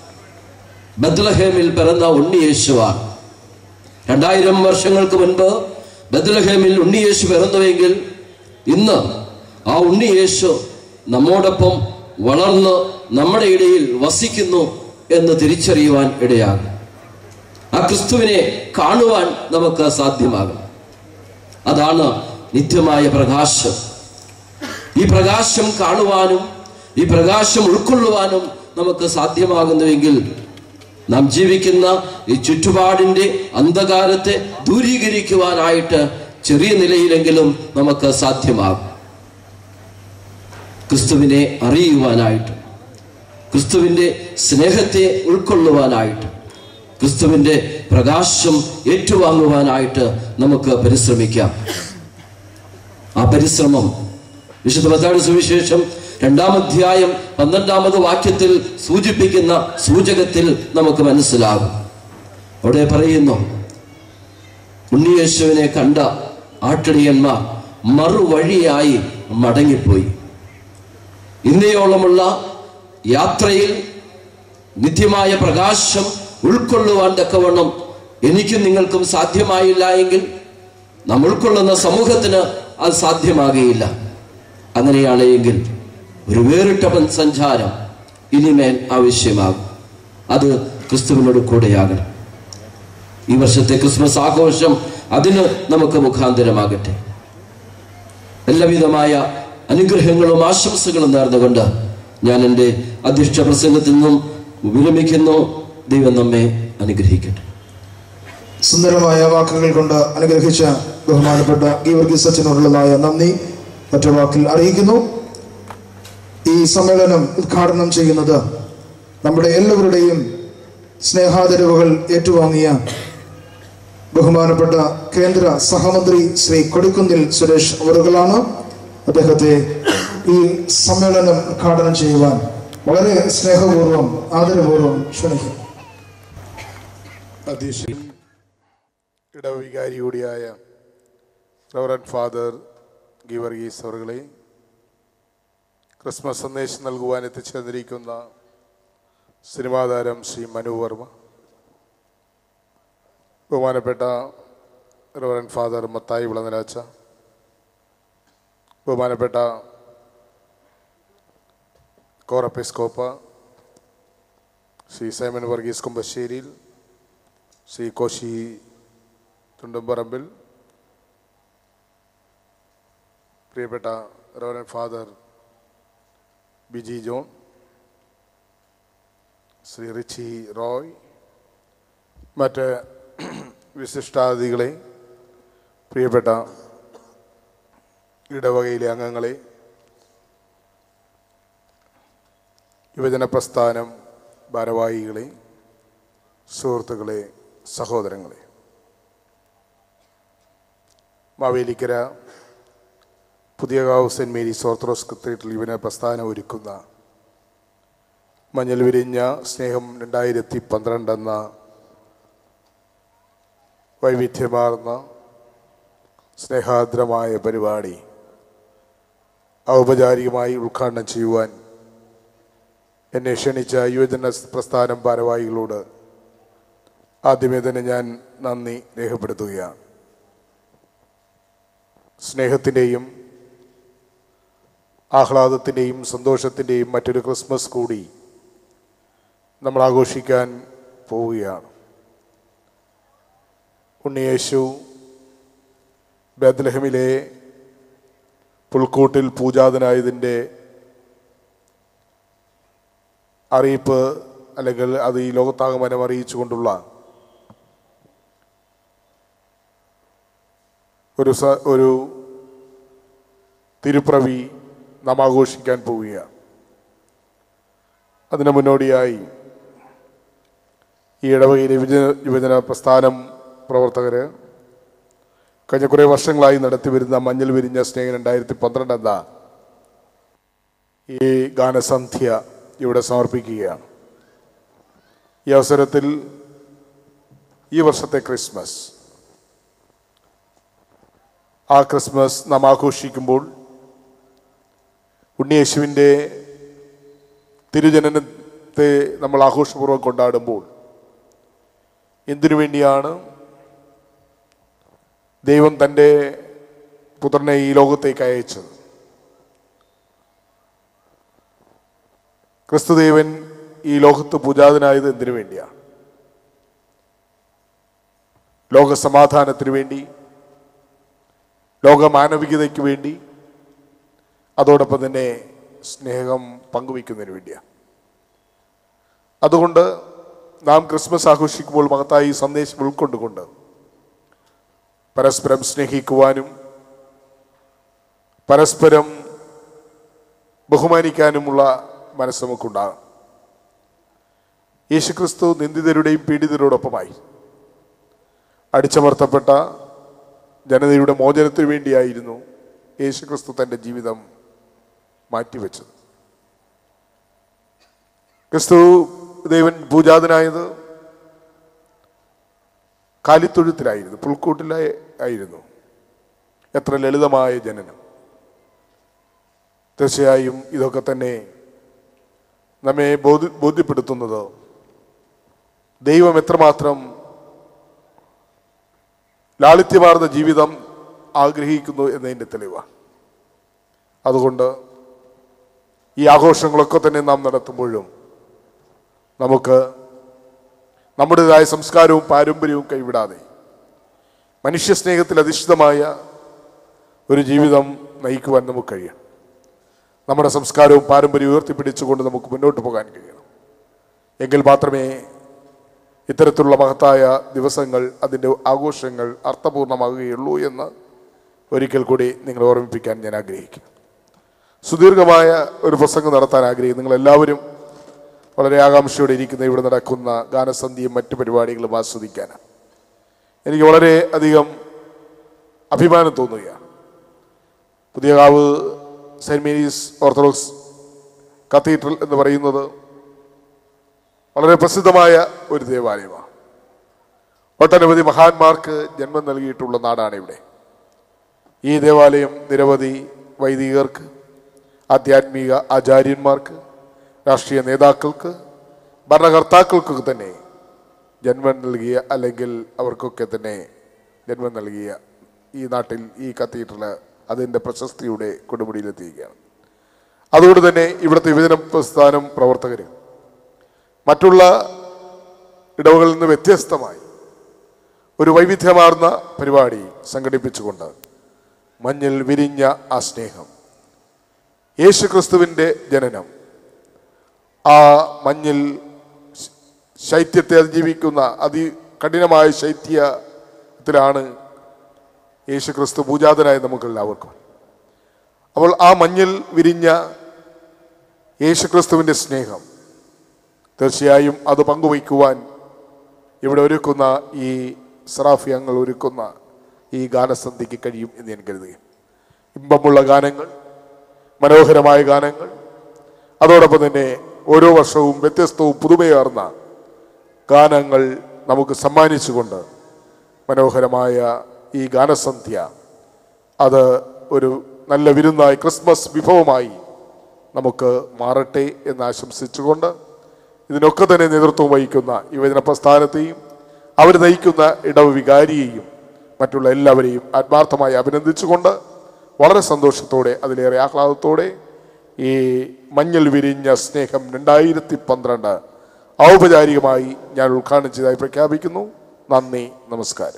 ബത്ലഹേമിൽ പിറന്ന ഉണ്ണിയേശുവാണ്. രണ്ടായിരം വർഷങ്ങൾക്ക് മുൻപ് ബത്ലഹേമിൽ ഉണ്ണിയേശു പിറന്നുവെങ്കിൽ ഇന്ന് ആ ഉണ്ണിയേശു നമ്മോടൊപ്പം വളർന്ന് നമ്മുടെ ഇടയിൽ വസിക്കുന്നു എന്ന് തിരിച്ചറിയുവാൻ ഇടയാകും. ആ ക്രിസ്തുവിനെ കാണുവാൻ നമുക്ക് സാധ്യമാകും. അതാണ് നിത്യമായ പ്രകാശം. ഈ പ്രകാശം കാണുവാനും ഈ പ്രകാശം ഉൾക്കൊള്ളുവാനും നമുക്ക് സാധ്യമാകുന്നുവെങ്കിൽ നാം ജീവിക്കുന്ന ഈ ചുറ്റുപാടിന്റെ അന്ധകാരത്തെ ദൂരീകരിക്കുവാനായിട്ട് ചെറിയ നിലയിലെങ്കിലും നമുക്ക് സാധ്യമാകും. ക്രിസ്തുവിനെ അറിയുവാനായിട്ട്, ക്രിസ്തുവിന്റെ സ്നേഹത്തെ ഉൾക്കൊള്ളുവാനായിട്ട്, ക്രിസ്തുവിന്റെ പ്രകാശം ഏറ്റുവാങ്ങുവാനായിട്ട് നമുക്ക് പരിശ്രമിക്കാം. ആ പരിശ്രമം വിശുദ്ധ മത്തായിയുടെ സുവിശേഷം രണ്ടാം അധ്യായം പന്ത്രണ്ടാമത് വാക്യത്തിൽ സൂചിപ്പിക്കുന്ന സൂചകത്തിൽ നമുക്ക് മനസ്സിലാകും. അവിടെ പറയുന്നു, ഉണ്ണിയേശുവിനെ കണ്ട ആട്ടിടയന്മാർ മറുവഴിയായി മടങ്ങിപ്പോയി. ഇന്നയോളമുള്ള യാത്രയിൽ നിത്യമായ പ്രകാശം ഉൾക്കൊള്ളുവാൻ തക്കവണ്ണം എനിക്കും നിങ്ങൾക്കും സാധ്യമായില്ല എങ്കിൽ നാം ഉൾക്കൊള്ളുന്ന സമൂഹത്തിന് അത് സാധ്യമാകുകയില്ല. അങ്ങനെയാണ് എങ്കിൽ ഒരു വേറിട്ട സഞ്ചാരം ഇനിമേൽ ആവശ്യമാകും. അത് ക്രിസ്തുവിനോട് കൂടെയാകണം. ഈ വർഷത്തെ ക്രിസ്മസ് ആഘോഷം അതിന് നമുക്ക് മുഖാന്തരമാകട്ടെ. എല്ലാവിധമായ അനുഗ്രഹങ്ങളും ആശംസകളും നേർന്നുകൊണ്ട് ഞാൻ എൻ്റെ അധ്യക്ഷ പ്രസംഗത്തിൽ നിന്നും വിരമിക്കുന്നു. ദൈവം നമ്മെ അനുഗ്രഹിക്കട്ടെ. സുന്ദരമായ വാക്കുകൾ കൊണ്ട് അനുഗ്രഹിച്ച ബഹുമാനപ്പെട്ട ഗീവർഗീസ് അച്ഛനോടുള്ളതായ നന്ദി മറ്റു വാക്കിൽ അറിയിക്കുന്നു. ഈ സമ്മേളനം ഉദ്ഘാടനം ചെയ്യുന്നത് നമ്മുടെ എല്ലാവരുടെയും സ്നേഹാദരവുകൾ ഏറ്റുവാങ്ങിയ ബഹുമാനപ്പെട്ട കേന്ദ്ര സഹമന്ത്രി ശ്രീ കൊടിക്കുന്നിൽ സുരേഷ് അവറുകളാണ്. അദ്ദേഹത്തെ ഈ സമ്മേളനം ഉദ്ഘാടനം ചെയ്യുവാൻ വളരെ സ്നേഹപൂർവ്വം ആദരപൂർവ്വം ക്ഷണിക്കും. അധ്യക്ഷൻ ഇടവികാരി കൂടിയായ റവറൻഡ് ഫാദർ ഗീവർഗീസ് അവറുകളെ, ക്രിസ്മസ് സന്ദേശം നൽകുവാൻ എത്തിച്ചേർന്നിരിക്കുന്ന സിനിമാതാരം ശ്രീ മനു വർമ്മ, ബഹുമാനപ്പെട്ട റവറൻഡ് ഫാദർ മത്തായി വിളനരാച്ച, ബഹുമാനപ്പെട്ട കോറപ്പെസ്കോപ്പ ശ്രീ സൈമൺ വർഗീസ് കുമ്പശ്ശേരിയിൽ, ശ്രീ കോശി തുണ്ടുംപറമ്പിൽ, പ്രിയപ്പെട്ട റവറൻഡ് ഫാദർ ബിജി ജോൺ, ശ്രീ റിച്ചി റോയ്, മറ്റ് വിശിഷ്ടാതിഥികളെ, പ്രിയപ്പെട്ട ഇടവകയിലെ അംഗങ്ങളെ, യുവജന പ്രസ്ഥാനം ഭാരവാഹികളെ, സുഹൃത്തുക്കളെ, സഹോദരങ്ങളെ, Mavelikara Puthiyakavu Saint Mary's Orthodox Cathedral യുവന പ്രസ്ഥാനം ഒരുക്കുന്ന മഞ്ഞൾ വിരിഞ്ഞ സ്നേഹം രണ്ടായിരത്തി പന്ത്രണ്ട് എന്ന വൈവിധ്യമാർന്ന സ്നേഹാർദ്രമായ പരിപാടി ഔപചാരികമായി ഉദ്ഘാടനം ചെയ്യുവാൻ എന്നെ ക്ഷണിച്ച യുവജന പ്രസ്ഥാനം ഭാരവാഹികളോട് ആദ്യമേ തന്നെ ഞാൻ നന്ദി രേഖപ്പെടുത്തുകയാണ്. സ്നേഹത്തിൻ്റെയും ആഹ്ലാദത്തിൻ്റെയും സന്തോഷത്തിൻ്റെയും മറ്റൊരു ക്രിസ്മസ് കൂടി നമ്മൾ ആഘോഷിക്കാൻ പോവുകയാണ്. ഉണ്ണിയേശു ബേത്ലഹേമിലെ പുൽക്കൂട്ടിൽ പൂജാതനായതിൻ്റെ അറിയിപ്പ് അല്ലെങ്കിൽ അത് ഈ ലോകത്താകമാനം അറിയിച്ചുകൊണ്ടുള്ള ഒരു സ ഒരു തിരുപ്പിറവി നാം ആഘോഷിക്കാൻ പോവുകയാണ്. അതിന് മുന്നോടിയായി ഈ ഇടവകയിലെ യുവജന യുവജന പ്രസ്ഥാനം പ്രവർത്തകർ കഴിഞ്ഞ കുറേ വർഷങ്ങളായി നടത്തിവരുന്ന മഞ്ഞൾ വിരിഞ്ഞ സ്നേഹം രണ്ടായിരത്തി പന്ത്രണ്ട് എന്ന ഈ ഗാനസന്ധ്യ ഇവിടെ സമർപ്പിക്കുകയാണ്. ഈ അവസരത്തിൽ ഈ വർഷത്തെ ക്രിസ്മസ് ആ ക്രിസ്മസ് നാം ആഘോഷിക്കുമ്പോൾ ഉണ്ണിയേശുവിൻ്റെ തിരുജനനത്തെ നമ്മൾ ആഘോഷപൂർവ്വം കൊണ്ടാടുമ്പോൾ എന്തിനു വേണ്ടിയാണ് ദൈവം തൻ്റെ പുത്രനെ ഈ ലോകത്തേക്ക് അയച്ചത്? ക്രിസ്തുദേവൻ ഈ ലോകത്ത് പൂജാതനായത് എന്തിനു വേണ്ടിയാണ്? ലോകസമാധാനത്തിന് വേണ്ടി, ലോക മാനവികതയ്ക്ക് വേണ്ടി, അതോടൊപ്പം തന്നെ സ്നേഹം പങ്കുവയ്ക്കുന്നതിന് വേണ്ടിയാണ്. അതുകൊണ്ട് നാം ക്രിസ്മസ് ആഘോഷിക്കുമ്പോൾ മഹത്തായി ഈ സന്ദേശം ഉൾക്കൊണ്ടുകൊണ്ട് പരസ്പരം സ്നേഹിക്കുവാനും പരസ്പരം ബഹുമാനിക്കാനുമുള്ള മനസ്സ് നമുക്കുണ്ടാകും. യേശുക്രിസ്തു നിന്ദിതരുടെയും പീഡിതരോടൊപ്പമായി അടിച്ചമർത്തപ്പെട്ട ജനതയുടെ മോചനത്തിനു വേണ്ടിയായിരുന്നു യേശുക്രിസ്തു തൻ്റെ ജീവിതം മാറ്റിവെച്ചത്. ക്രിസ്തു ദേവൻ പൂജാതനായത് കാലിത്തൊഴുത്തിലായിരുന്നു, പുൽക്കൂട്ടിലായിരുന്നു. എത്ര ലളിതമായ ജനനം! തീർച്ചയായും ഇതൊക്കെ തന്നെ നമ്മെ ബോധ്യ ബോധ്യപ്പെടുത്തുന്നത് ദൈവം എത്രമാത്രം ലാളിത്യമാർന്ന ജീവിതം ആഗ്രഹിക്കുന്നു എന്നതിൻ്റെ തെളിവാണ്. അതുകൊണ്ട് ഈ ആഘോഷങ്ങളൊക്കെ തന്നെ നാം നടത്തുമ്പോഴും നമുക്ക് നമ്മുടേതായ സംസ്കാരവും പാരമ്പര്യവും കൈവിടാതെ മനുഷ്യസ്നേഹത്തിൽ അധിഷ്ഠിതമായ ഒരു ജീവിതം നയിക്കുവാൻ നമുക്ക് കഴിയണം. നമ്മുടെ സംസ്കാരവും പാരമ്പര്യവും ഉയർത്തിപ്പിടിച്ചുകൊണ്ട് നമുക്ക് മുന്നോട്ട് പോകാൻ കഴിയണം. എങ്കിൽ മാത്രമേ ഇത്തരത്തിലുള്ള മഹത്തായ ദിവസങ്ങൾ, അതിൻ്റെ ആഘോഷങ്ങൾ അർത്ഥപൂർണമാകുകയുള്ളൂ എന്ന് ഒരിക്കൽ കൂടി നിങ്ങളെ ഓർമ്മിപ്പിക്കാൻ ഞാൻ ആഗ്രഹിക്കുന്നു. സുദീർഘമായ ഒരു പ്രസംഗം നടത്താൻ ആഗ്രഹിക്കുന്നു. നിങ്ങളെല്ലാവരും വളരെ ആകാംക്ഷയോടെ ഇരിക്കുന്ന ഇവിടെ നടക്കുന്ന ഗാനസന്ധ്യയും മറ്റു പരിപാടികളും ആസ്വദിക്കാനാണ്. എനിക്ക് വളരെ അധികം അഭിമാനം തോന്നുകയാണ്. Puthiyakavu Saint Mary's Orthodox Cathedral എന്ന് പറയുന്നത് വളരെ പ്രസിദ്ധമായ ഒരു ദേവാലയമാണ്. ഒട്ടനവധി മഹാന്മാർക്ക് ജന്മം നൽകിയിട്ടുള്ള നാടാണ് ഇവിടെ. ഈ ദേവാലയം നിരവധി വൈദികർക്ക്, ആധ്യാത്മിക ആചാര്യന്മാർക്ക്, രാഷ്ട്രീയ നേതാക്കൾക്ക്, ഭരണകർത്താക്കൾക്കൊക്കെ തന്നെ ജന്മം നൽകിയ, അല്ലെങ്കിൽ അവർക്കൊക്കെ തന്നെ ജന്മം നൽകിയ ഈ നാട്ടിൽ ഈ കത്തീഡ്രൽ അതിൻ്റെ പ്രശസ്തിയുടെ കൊടുമുടിയിലെത്തിയിരിക്കുകയാണ്. അതുകൊണ്ട് തന്നെ ഇവിടുത്തെ യുവജന പ്രസ്ഥാനം പ്രവർത്തകർ മറ്റുള്ള ഇടവകളിൽ നിന്ന് വ്യത്യസ്തമായി ഒരു വൈവിധ്യമാർന്ന പരിപാടി സംഘടിപ്പിച്ചുകൊണ്ട് മഞ്ഞൾ വിരിഞ്ഞ ആ സ്നേഹം, യേശുക്രിസ്തുവിൻ്റെ ജനനം, ആ മഞ്ഞിൽ ശൈത്യത്തെ അതിജീവിക്കുന്ന അതികഠിനമായ ശൈത്യത്തിലാണ് യേശുക്രിസ്തു പൂജാതനായ നമുക്കെല്ലാവർക്കും. അപ്പോൾ ആ മഞ്ഞിൽ വിരിഞ്ഞ യേശുക്രിസ്തുവിൻ്റെ സ്നേഹം തീർച്ചയായും അത് പങ്കുവയ്ക്കുവാൻ ഇവിടെ ഒരുക്കുന്ന ഈ സറാഫിയങ്ങൾ ഒരുക്കുന്ന ഈ ഗാനസന്ധിക്ക് കഴിയും എന്ന് ഞാൻ കരുതുകയും ഇമ്പമുള്ള ഗാനങ്ങൾ, മനോഹരമായ ഗാനങ്ങൾ, അതോടൊപ്പം തന്നെ ഓരോ വർഷവും വ്യത്യസ്തവും പുതുമയാർന്ന ഗാനങ്ങൾ നമുക്ക് സമ്മാനിച്ചുകൊണ്ട് മനോഹരമായ ഈ ഗാനസന്ധ്യ അത് ഒരു നല്ല വിരുന്നായി ക്രിസ്മസ് വിഭവമായി നമുക്ക് മാറട്ടെ എന്ന് ആശംസിച്ചുകൊണ്ട് ഇതിനൊക്കെ തന്നെ നേതൃത്വം വഹിക്കുന്ന യുവജന പ്രസ്ഥാനത്തെയും അവർ നയിക്കുന്ന ഇടവ വികാരിയെയും മറ്റുള്ള എല്ലാവരെയും ആത്മാർത്ഥമായി അഭിനന്ദിച്ചുകൊണ്ട് വളരെ സന്തോഷത്തോടെ അതിലേറെ ആഹ്ലാദത്തോടെ ഈ മഞ്ഞൾ വിരിഞ്ഞ സ്നേഹം രണ്ടായിരത്തി പന്ത്രണ്ട് ഔപചാരികമായി ഞാൻ ഉദ്ഘാടനം ചെയ്തതായി പ്രഖ്യാപിക്കുന്നു. നന്ദി, നമസ്കാരം.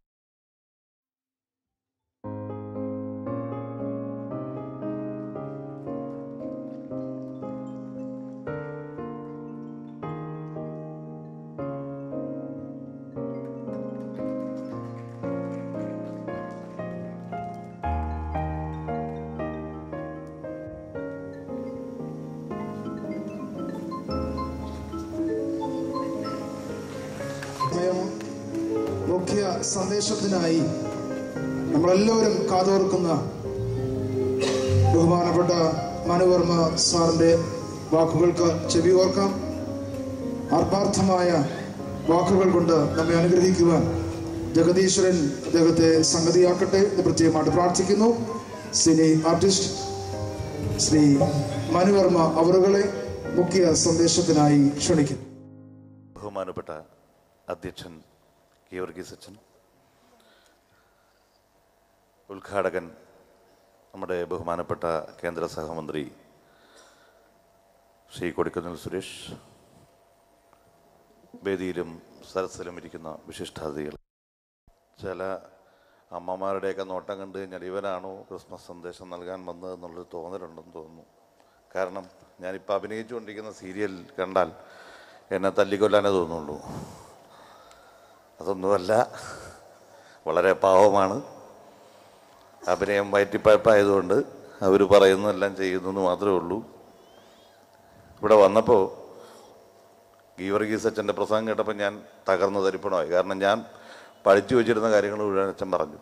മുഖ്യ സന്ദേശത്തിനായി നമ്മളെല്ലാവരും കാതോർക്കുന്ന ബഹുമാനപ്പെട്ട മനുവർമ്മ സാറിന്റെ വാക്കുകൾക്ക് ചെവി ഓർക്കാം. ആത്മാർത്ഥമായ വാക്കുകൾ കൊണ്ട് നമ്മെ അനുഗ്രഹിക്കുവാൻ ജഗദീശ്വരൻ അദ്ദേഹത്തെ സംഗതിയാക്കട്ടെ എന്ന് പ്രത്യേകമായിട്ട് പ്രാർത്ഥിക്കുന്നു. സിനി ആർട്ടിസ്റ്റ് ശ്രീ മനുവർമ്മ അവറുകളെ മുഖ്യ സന്ദേശത്തിനായി ക്ഷണിക്കുന്നു. ബഹുമാനപ്പെട്ട അധ്യക്ഷൻ ഗീവർഗീസ് അച്ഛൻ, ഉദ്ഘാടകൻ നമ്മുടെ ബഹുമാനപ്പെട്ട കേന്ദ്ര സഹമന്ത്രി ശ്രീ കൊടിക്കുന്നിൽ സുരേഷ്, വേദിയിലും സരസിലും ഇരിക്കുന്ന വിശിഷ്ടാതിഥികൾ, ചില അമ്മമാരുടെയൊക്കെ നോട്ടം കണ്ടു കഴിഞ്ഞാൽ ഇവനാണോ ക്രിസ്മസ് സന്ദേശം നൽകാൻ വന്നതെന്നുള്ളൊരു തോന്നലുണ്ടെന്ന് തോന്നുന്നു. കാരണം ഞാനിപ്പോൾ അഭിനയിച്ചുകൊണ്ടിരിക്കുന്ന സീരിയൽ കണ്ടാൽ എന്നെ തല്ലിക്കൊല്ലാനേ തോന്നുള്ളൂ. അതൊന്നുമല്ല, വളരെ പാവമാണ്. അഭിനയം വയറ്റിപ്പയപ്പായതുകൊണ്ട് അവർ പറയുന്നതെല്ലാം ചെയ്യുന്നെന്ന് മാത്രമേ ഉള്ളൂ. ഇവിടെ വന്നപ്പോൾ ഗീവർഗീസ് അച്ഛൻ്റെ പ്രസംഗം കേട്ടപ്പോൾ ഞാൻ തകർന്ന് തരിപ്പണമായി. കാരണം ഞാൻ പഠിച്ചു വെച്ചിരുന്ന കാര്യങ്ങൾ മുഴുവൻ അച്ഛൻ പറഞ്ഞു.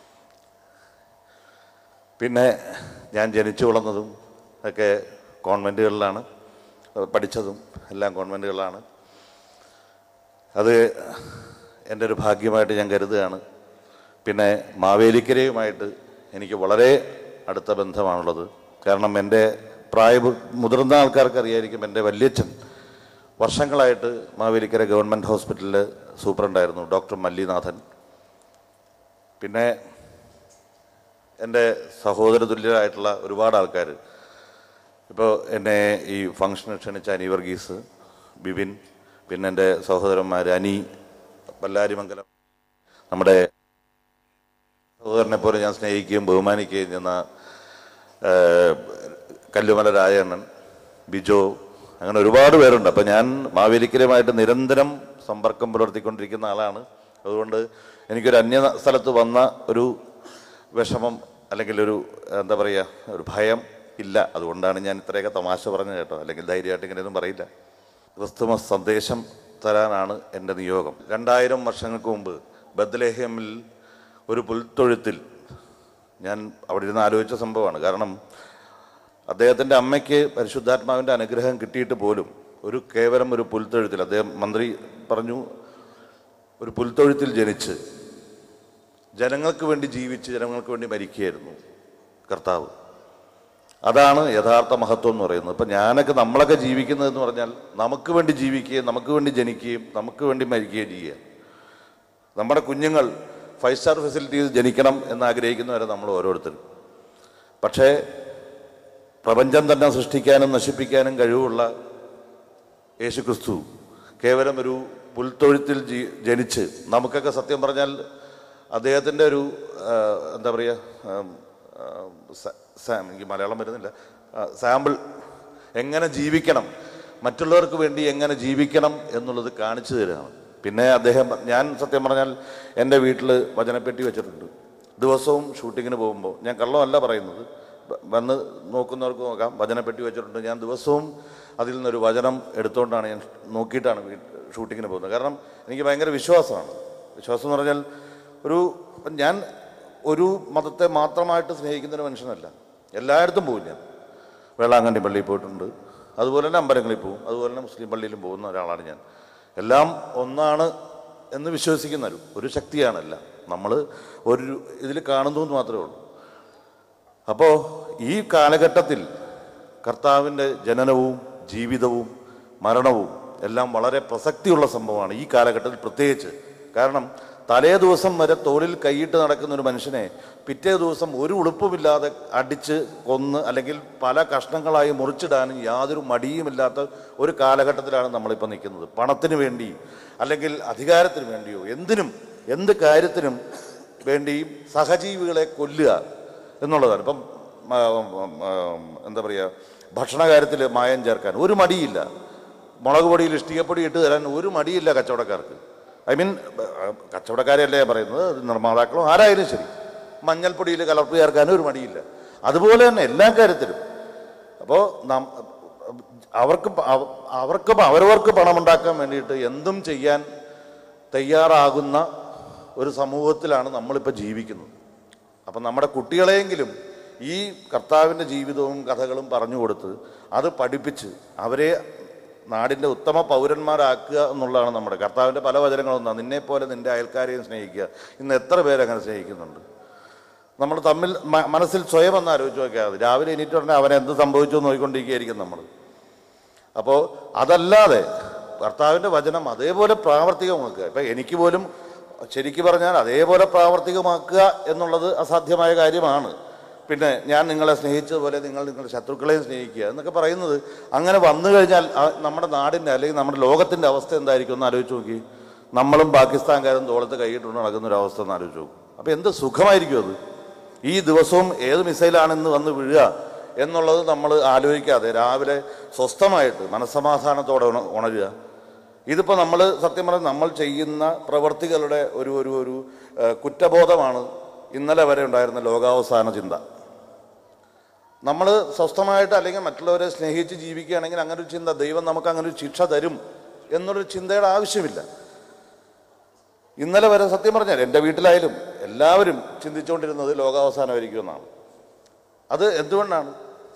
പിന്നെ ഞാൻ ജനിച്ചു വളർന്നതും ഒക്കെ കോൺവെൻറ്റുകളിലാണ്, പഠിച്ചതും എല്ലാം കോൺവെൻറ്റുകളിലാണ്. അത് എൻ്റെ ഒരു ഭാഗ്യമായിട്ട് ഞാൻ കരുതുകയാണ്. പിന്നെ മാവേലിക്കരയുമായിട്ട് എനിക്ക് വളരെ അടുത്ത ബന്ധമാണുള്ളത്. കാരണം എൻ്റെ പ്രായ മുതിർന്ന ആൾക്കാർക്ക് അറിയായിരിക്കും, എൻ്റെ വല്യച്ഛൻ വർഷങ്ങളായിട്ട് മാവേലിക്കര ഗവൺമെൻറ് ഹോസ്പിറ്റലിൽ സൂപ്രണ്ടായിരുന്നു, ഡോക്ടർ മല്ലിനാഥൻ. പിന്നെ എൻ്റെ സഹോദര തുല്യരായിട്ടുള്ള ഒരുപാട് ആൾക്കാർ, ഇപ്പോൾ എന്നെ ഈ ഫംഗ്ഷന് ക്ഷണിച്ച അനി വർഗീസ്, ബിബിൻ, പിന്നെ എൻ്റെ സഹോദരന്മാർ അനി, പല്ലാരിമംഗലം, നമ്മുടെ സഹോദരനെ പോലെ ഞാൻ സ്നേഹിക്കുകയും ബഹുമാനിക്കുകയും ചെയ്യുന്ന കല്ലുമല രാജണ്ണൻ, ബിജോ, അങ്ങനെ ഒരുപാട് പേരുണ്ട്. അപ്പം ഞാൻ മാവേലിക്കരുമായിട്ട് നിരന്തരം സമ്പർക്കം പുലർത്തിക്കൊണ്ടിരിക്കുന്ന ആളാണ്. അതുകൊണ്ട് എനിക്കൊരു അന്യ സ്ഥലത്ത് വന്ന ഒരു വിഷമം അല്ലെങ്കിൽ ഒരു എന്താ പറയുക ഒരു ഭയം ഇല്ല. അതുകൊണ്ടാണ് ഞാൻ ഇത്രയൊക്കെ തമാശ പറഞ്ഞു കേട്ടോ, അല്ലെങ്കിൽ ധൈര്യമായിട്ട് ഇങ്ങനെയൊന്നും പറയില്ല. ക്രിസ്തുമസ് സന്ദേശം തരാനാണ് എൻ്റെ നിയോഗം. രണ്ടായിരം വർഷങ്ങൾക്ക് മുമ്പ് ബത്ലഹേമിൽ ഒരു പുൽത്തൊഴുത്തിൽ ഞാൻ അവിടെ ഇരുന്ന് ആലോചിച്ച സംഭവമാണ്. കാരണം അദ്ദേഹത്തിൻ്റെ അമ്മയ്ക്ക് പരിശുദ്ധാത്മാവിൻ്റെ അനുഗ്രഹം കിട്ടിയിട്ട് പോലും ഒരു കേവലം ഒരു പുൽത്തൊഴുത്തിൽ, അദ്ദേഹം മന്ത്രി പറഞ്ഞു, ഒരു പുൽത്തൊഴുത്തിൽ ജനിച്ച് ജനങ്ങൾക്ക് വേണ്ടി ജീവിച്ച് ജനങ്ങൾക്ക് വേണ്ടി മരിക്കുകയായിരുന്നു കർത്താവ്. അതാണ് യഥാർത്ഥ മഹത്വം എന്ന് പറയുന്നത്. ഇപ്പം ഞാനൊക്കെ നമ്മളൊക്കെ ജീവിക്കുന്നതെന്ന് പറഞ്ഞാൽ നമുക്ക് വേണ്ടി ജീവിക്കുകയും നമുക്ക് വേണ്ടി ജനിക്കുകയും നമുക്ക് വേണ്ടി മരിക്കുകയും ചെയ്യുക. നമ്മുടെ കുഞ്ഞുങ്ങൾ ഫൈവ് സ്റ്റാർ ഫെസിലിറ്റീസ് ജനിക്കണം എന്ന് ആഗ്രഹിക്കുന്നവരെ നമ്മൾ ഓരോരുത്തരും. പക്ഷേ പ്രപഞ്ചം തന്നെ സൃഷ്ടിക്കാനും നശിപ്പിക്കാനും കഴിവുള്ള യേശുക്രിസ്തു കേവലം ഒരു പുൽത്തൊഴുത്തിൽ ജീ ജനിച്ച് നമുക്കൊക്കെ സത്യം പറഞ്ഞാൽ അദ്ദേഹത്തിൻ്റെ ഒരു എന്താ പറയുക, എനിക്ക് മലയാളം വരുന്നില്ല, സാമ്പിൾ എങ്ങനെ ജീവിക്കണം, മറ്റുള്ളവർക്ക് വേണ്ടി എങ്ങനെ ജീവിക്കണം എന്നുള്ളത് കാണിച്ചു തരികയാണ്. പിന്നെ അദ്ദേഹം, ഞാൻ സത്യം പറഞ്ഞാൽ എൻ്റെ വീട്ടിൽ വചനപ്പെട്ടി വെച്ചിട്ടുണ്ട്. ദിവസവും ഷൂട്ടിങ്ങിന് പോകുമ്പോൾ, ഞാൻ കള്ളമല്ല പറയുന്നത്, വന്ന് നോക്കുന്നവർക്ക് നോക്കാം, വചനപ്പെട്ടി വെച്ചിട്ടുണ്ട്. ഞാൻ ദിവസവും അതിൽ നിന്നൊരു വചനം എടുത്തുകൊണ്ടാണ് ഞാൻ നോക്കിയിട്ടാണ് ഷൂട്ടിങ്ങിന് പോകുന്നത്. കാരണം എനിക്ക് ഭയങ്കര വിശ്വാസമാണ്. വിശ്വാസം എന്ന് പറഞ്ഞാൽ ഒരു ഞാൻ ഒരു മതത്തെ മാത്രമായിട്ട് സ്നേഹിക്കുന്ന ഒരു മനുഷ്യനല്ല. എല്ലായിടത്തും പോകും. ഞാൻ വേളാങ്കണ്ണി പള്ളിയിൽ പോയിട്ടുണ്ട്, അതുപോലെ തന്നെ അമ്പലങ്ങളിൽ പോകും, അതുപോലെ തന്നെ മുസ്ലിം പള്ളിയിലും പോകുന്ന ഒരാളാണ് ഞാൻ. എല്ലാം ഒന്നാണ് എന്ന് വിശ്വസിക്കുന്ന ഒരു ഒരു ശക്തിയാണല്ല, നമ്മൾ ഒരു ഇതിൽ കാണുന്നു എന്ന് മാത്രമേ ഉള്ളൂ. അപ്പോൾ ഈ കാലഘട്ടത്തിൽ കർത്താവിൻ്റെ ജനനവും ജീവിതവും മരണവും എല്ലാം വളരെ പ്രസക്തിയുള്ള സംഭവമാണ് ഈ കാലഘട്ടത്തിൽ പ്രത്യേകിച്ച്. കാരണം തലേ ദിവസം വരെ തോളിൽ കൈയിട്ട് നടക്കുന്ന ഒരു മനുഷ്യനെ പിറ്റേ ദിവസം ഒരു ഉളുപ്പുമില്ലാതെ അടിച്ച് കൊന്ന് അല്ലെങ്കിൽ പല കഷ്ണങ്ങളായി മുറിച്ചിടാനും യാതൊരു മടിയുമില്ലാത്ത ഒരു കാലഘട്ടത്തിലാണ് നമ്മളിപ്പോൾ നിൽക്കുന്നത്. പണത്തിന് വേണ്ടി അല്ലെങ്കിൽ അധികാരത്തിന് വേണ്ടിയോ എന്തിനും എന്ത് കാര്യത്തിനും വേണ്ടിയും സഹജീവികളെ കൊല്ലുക എന്നുള്ളതാണ്. ഇപ്പം എന്താ പറയുക, ഭക്ഷണ കാര്യത്തിൽ മായം ചേർക്കാൻ ഒരു മടിയില്ല, മുളക് പൊടിയിൽ ഇഷ്ടികപ്പൊടി ഇട്ട് തരാൻ ഒരു മടിയില്ല കച്ചവടക്കാർക്ക്. ഐ മീൻ കച്ചവടക്കാരെയല്ലേ പറയുന്നത്, നിർമ്മാതാക്കളും ആരായാലും ശരി, മഞ്ഞൾപ്പൊടിയിൽ കലർപ്പ് ചേർക്കാനും ഒരു മടിയില്ല. അതുപോലെ തന്നെ എല്ലാ കാര്യത്തിലും. അപ്പോൾ നം അവർക്ക് അവർക്ക് അവരവർക്ക് പണമുണ്ടാക്കാൻ വേണ്ടിയിട്ട് എന്തും ചെയ്യാൻ തയ്യാറാകുന്ന ഒരു സമൂഹത്തിലാണ് നമ്മളിപ്പോൾ ജീവിക്കുന്നത്. അപ്പം നമ്മുടെ കുട്ടികളെയെങ്കിലും ഈ കർത്താവിൻ്റെ ജീവിതവും കഥകളും പറഞ്ഞു കൊടുത്ത് അത് പഠിപ്പിച്ച് അവരെ നാടിൻ്റെ ഉത്തമ പൗരന്മാരാക്കുക എന്നുള്ളതാണ് നമ്മുടെ കർത്താവിൻ്റെ പല വചനങ്ങളൊന്നാണ്. നിന്നെപ്പോലെ നിൻ്റെ അയൽക്കാരെയും സ്നേഹിക്കുക. ഇന്ന് എത്ര പേരങ്ങനെ സ്നേഹിക്കുന്നുണ്ട്? നമ്മൾ തമ്മിൽ മനസ്സിൽ സ്വയം ഒന്ന് ആലോചിച്ച് നോക്കിയാൽ രാവിലെ എണീറ്റ് പറഞ്ഞാൽ അവൻ എന്ത് സംഭവിച്ചു എന്ന് നോക്കിക്കൊണ്ടിരിക്കുകയായിരിക്കും നമ്മൾ. അപ്പോൾ അതല്ലാതെ കർത്താവിൻ്റെ വചനം അതേപോലെ പ്രാവർത്തികമാക്കുക. ഇപ്പം എനിക്ക് പോലും ശരിക്ക് പറഞ്ഞാൽ അതേപോലെ പ്രാവർത്തികമാക്കുക എന്നുള്ളത് അസാധ്യമായ കാര്യമാണ്. പിന്നെ ഞാൻ നിങ്ങളെ സ്നേഹിച്ചതുപോലെ നിങ്ങൾ നിങ്ങളുടെ ശത്രുക്കളെയും സ്നേഹിക്കുക എന്നൊക്കെ പറയുന്നത് അങ്ങനെ വന്നു കഴിഞ്ഞാൽ നമ്മുടെ നാടിൻ്റെ അല്ലെങ്കിൽ നമ്മുടെ ലോകത്തിൻ്റെ അവസ്ഥ എന്തായിരിക്കും എന്ന് ആലോചിച്ച് നോക്കി. നമ്മളും പാകിസ്ഥാൻകാരും തോളത്ത് കൈയിട്ടുകൊണ്ട് നടക്കുന്ന ഒരു അവസ്ഥ എന്ന് ആലോചിച്ച് നോക്കും. അപ്പോൾ എന്ത് സുഖമായിരിക്കും അത്. ഈ ദിവസവും ഏത് മിസൈലാണെന്ന് വന്ന് വീഴുക എന്നുള്ളത് നമ്മൾ ആലോചിക്കാതെ രാവിലെ സ്വസ്ഥമായിട്ട് മനസ്സമാധാനത്തോടെ ഉണരുക. ഇതിപ്പോൾ നമ്മൾ സത്യം പറഞ്ഞാൽ നമ്മൾ ചെയ്യുന്ന പ്രവൃത്തികളുടെ ഒരു ഒരു ഒരു കുറ്റബോധമാണ് ഇന്നലെ വരെ ഉണ്ടായിരുന്ന ലോകാവസാന ചിന്ത. നമ്മൾ സ്വസ്ഥമായിട്ട് അല്ലെങ്കിൽ മറ്റുള്ളവരെ സ്നേഹിച്ച് ജീവിക്കുകയാണെങ്കിൽ അങ്ങനെ ഒരു ചിന്ത, ദൈവം നമുക്ക് അങ്ങനെ ഒരു ശിക്ഷ തരും എന്നൊരു ചിന്തയുടെ ആവശ്യമില്ല. ഇന്നലെ വരെ സത്യം പറഞ്ഞാൽ എൻ്റെ വീട്ടിലായാലും എല്ലാവരും ചിന്തിച്ചുകൊണ്ടിരുന്നത് ലോകാവസാനമായിരിക്കുമെന്നാണ്. അത് എന്തുകൊണ്ടാണ്?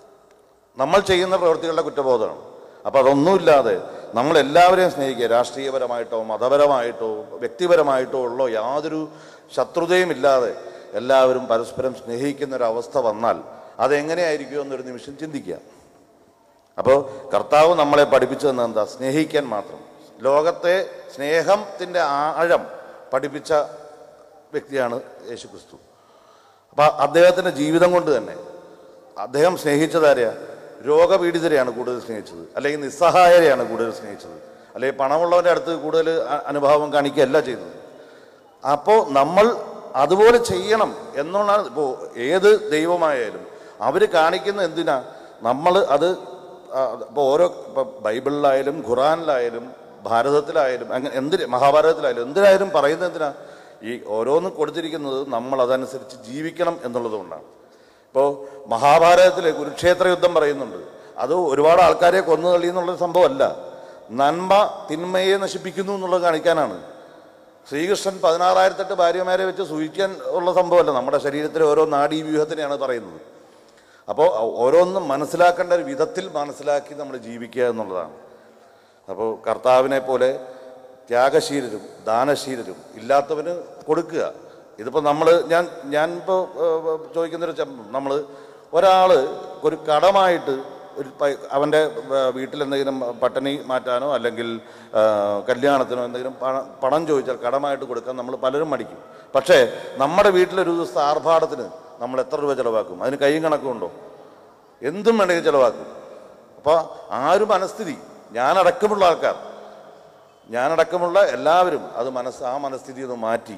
നമ്മൾ ചെയ്യുന്ന പ്രവൃത്തികളുടെ കുറ്റബോധമാണ്. അപ്പോൾ അതൊന്നുമില്ലാതെ നമ്മളെല്ലാവരെയും സ്നേഹിക്കുക. രാഷ്ട്രീയപരമായിട്ടോ മതപരമായിട്ടോ വ്യക്തിപരമായിട്ടോ ഉള്ള യാതൊരു ശത്രുതയും ഇല്ലാതെ എല്ലാവരും പരസ്പരം സ്നേഹിക്കുന്നൊരവസ്ഥ വന്നാൽ അതെങ്ങനെയായിരിക്കും എന്നൊരു നിമിഷം ചിന്തിക്കുക. അപ്പോൾ കർത്താവ് നമ്മളെ പഠിപ്പിച്ചു തന്നത് എന്താ? സ്നേഹിക്കാൻ മാത്രം. ലോകത്തെ സ്നേഹത്തിൻ്റെ ആഴം പഠിപ്പിച്ച വ്യക്തിയാണ് യേശു ക്രിസ്തു. അപ്പം അദ്ദേഹത്തിൻ്റെ ജീവിതം കൊണ്ട് തന്നെ അദ്ദേഹം സ്നേഹിച്ചതാരെയാ? രോഗപീഡിതരെയാണ് കൂടുതൽ സ്നേഹിച്ചത്, അല്ലെങ്കിൽ നിസ്സഹായരെയാണ് കൂടുതൽ സ്നേഹിച്ചത്, അല്ലെങ്കിൽ പണമുള്ളവൻ്റെ അടുത്ത് കൂടുതൽ അനുഭാവം കാണിക്കുകയല്ല ചെയ്തത്. അപ്പോൾ നമ്മൾ അതുപോലെ ചെയ്യണം എന്നുള്ളതാണ്. ഇപ്പോൾ ഏത് ദൈവമായാലും അവർ കാണിക്കുന്ന എന്തിനാ നമ്മൾ അത് ഇപ്പോൾ ഓരോ ഇപ്പോൾ ബൈബിളിലായാലും ഖുറാനിലായാലും ഭാരതത്തിലായാലും അങ്ങനെ എന്തിന് മഹാഭാരതത്തിലായാലും എന്തിനായാലും പറയുന്നത് എന്തിനാ? ഈ ഓരോന്നും കൊടുത്തിരിക്കുന്നത് നമ്മൾ അതനുസരിച്ച് ജീവിക്കണം എന്നുള്ളത് കൊണ്ടാണ്. ഇപ്പോൾ മഹാഭാരതത്തിൽ കുരുക്ഷേത്ര യുദ്ധം പറയുന്നുണ്ട്. അത് ഒരുപാട് ആൾക്കാരെ കൊന്നു തള്ളി എന്നുള്ളൊരു സംഭവമല്ല, നന്മ തിന്മയെ നശിപ്പിക്കുന്നു എന്നുള്ളത് കാണിക്കാനാണ്. ശ്രീകൃഷ്ണൻ പതിനാറായിരത്തെട്ട് ഭാര്യമാരെ വെച്ച് സൂചിക്കാൻ ഉള്ള സംഭവമല്ല, നമ്മുടെ ശരീരത്തിലെ ഓരോ നാഡീവ്യൂഹത്തിനെയാണ് പറയുന്നത്. അപ്പോൾ ഓരോന്നും മനസ്സിലാക്കേണ്ട ഒരു വിധത്തിൽ മനസ്സിലാക്കി നമ്മൾ ജീവിക്കുക എന്നുള്ളതാണ്. അപ്പോൾ കർത്താവിനെ പോലെ ത്യാഗശീലരും ദാനശീലരും ഇല്ലാത്തവന് കൊടുക്കുക. ഇതിപ്പോൾ നമ്മൾ ഞാൻ ഞാൻ ഇപ്പോൾ ചോദിക്കുന്നൊരു നമ്മൾ ഒരാൾ ഒരു കടമായിട്ട് ഒരു അവൻ്റെ വീട്ടിൽ എന്തെങ്കിലും പട്ടിണി മാറ്റാനോ അല്ലെങ്കിൽ കല്യാണത്തിനോ എന്തെങ്കിലും പണം പണം ചോദിച്ചാൽ കടമായിട്ട് കൊടുക്കാൻ നമ്മൾ പലരും മടിക്കും. പക്ഷേ നമ്മുടെ വീട്ടിലൊരു ദിവസത്തെ ആർഭാടത്തിന് നമ്മൾ എത്ര രൂപ ചിലവാക്കും? അതിന് കൈയും കണക്കുണ്ടോ? എന്തും വേണമെങ്കിൽ ചിലവാക്കും. അപ്പോൾ ആ ഒരു മനസ്ഥിതി, ഞാനടക്കമുള്ള ആൾക്കാർ ഞാനടക്കമുള്ള എല്ലാവരും അത് മനസ്സ് ആ മനസ്ഥിതി ഒന്ന് മാറ്റി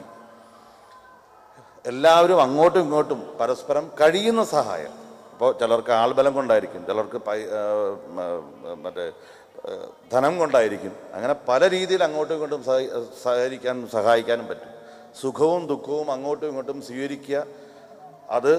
എല്ലാവരും അങ്ങോട്ടും ഇങ്ങോട്ടും പരസ്പരം കഴിയുന്ന സഹായം. അപ്പോൾ ചിലർക്ക് ആൾബലം കൊണ്ടായിരിക്കും, ചിലർക്ക് പൈ മറ്റേ ധനം കൊണ്ടായിരിക്കും. അങ്ങനെ പല രീതിയിൽ അങ്ങോട്ടും ഇങ്ങോട്ടും സഹകരിക്കാനും സഹായിക്കാനും പറ്റും. സുഖവും ദുഃഖവും അങ്ങോട്ടും ഇങ്ങോട്ടും സ്വീകരിക്കുക, അത്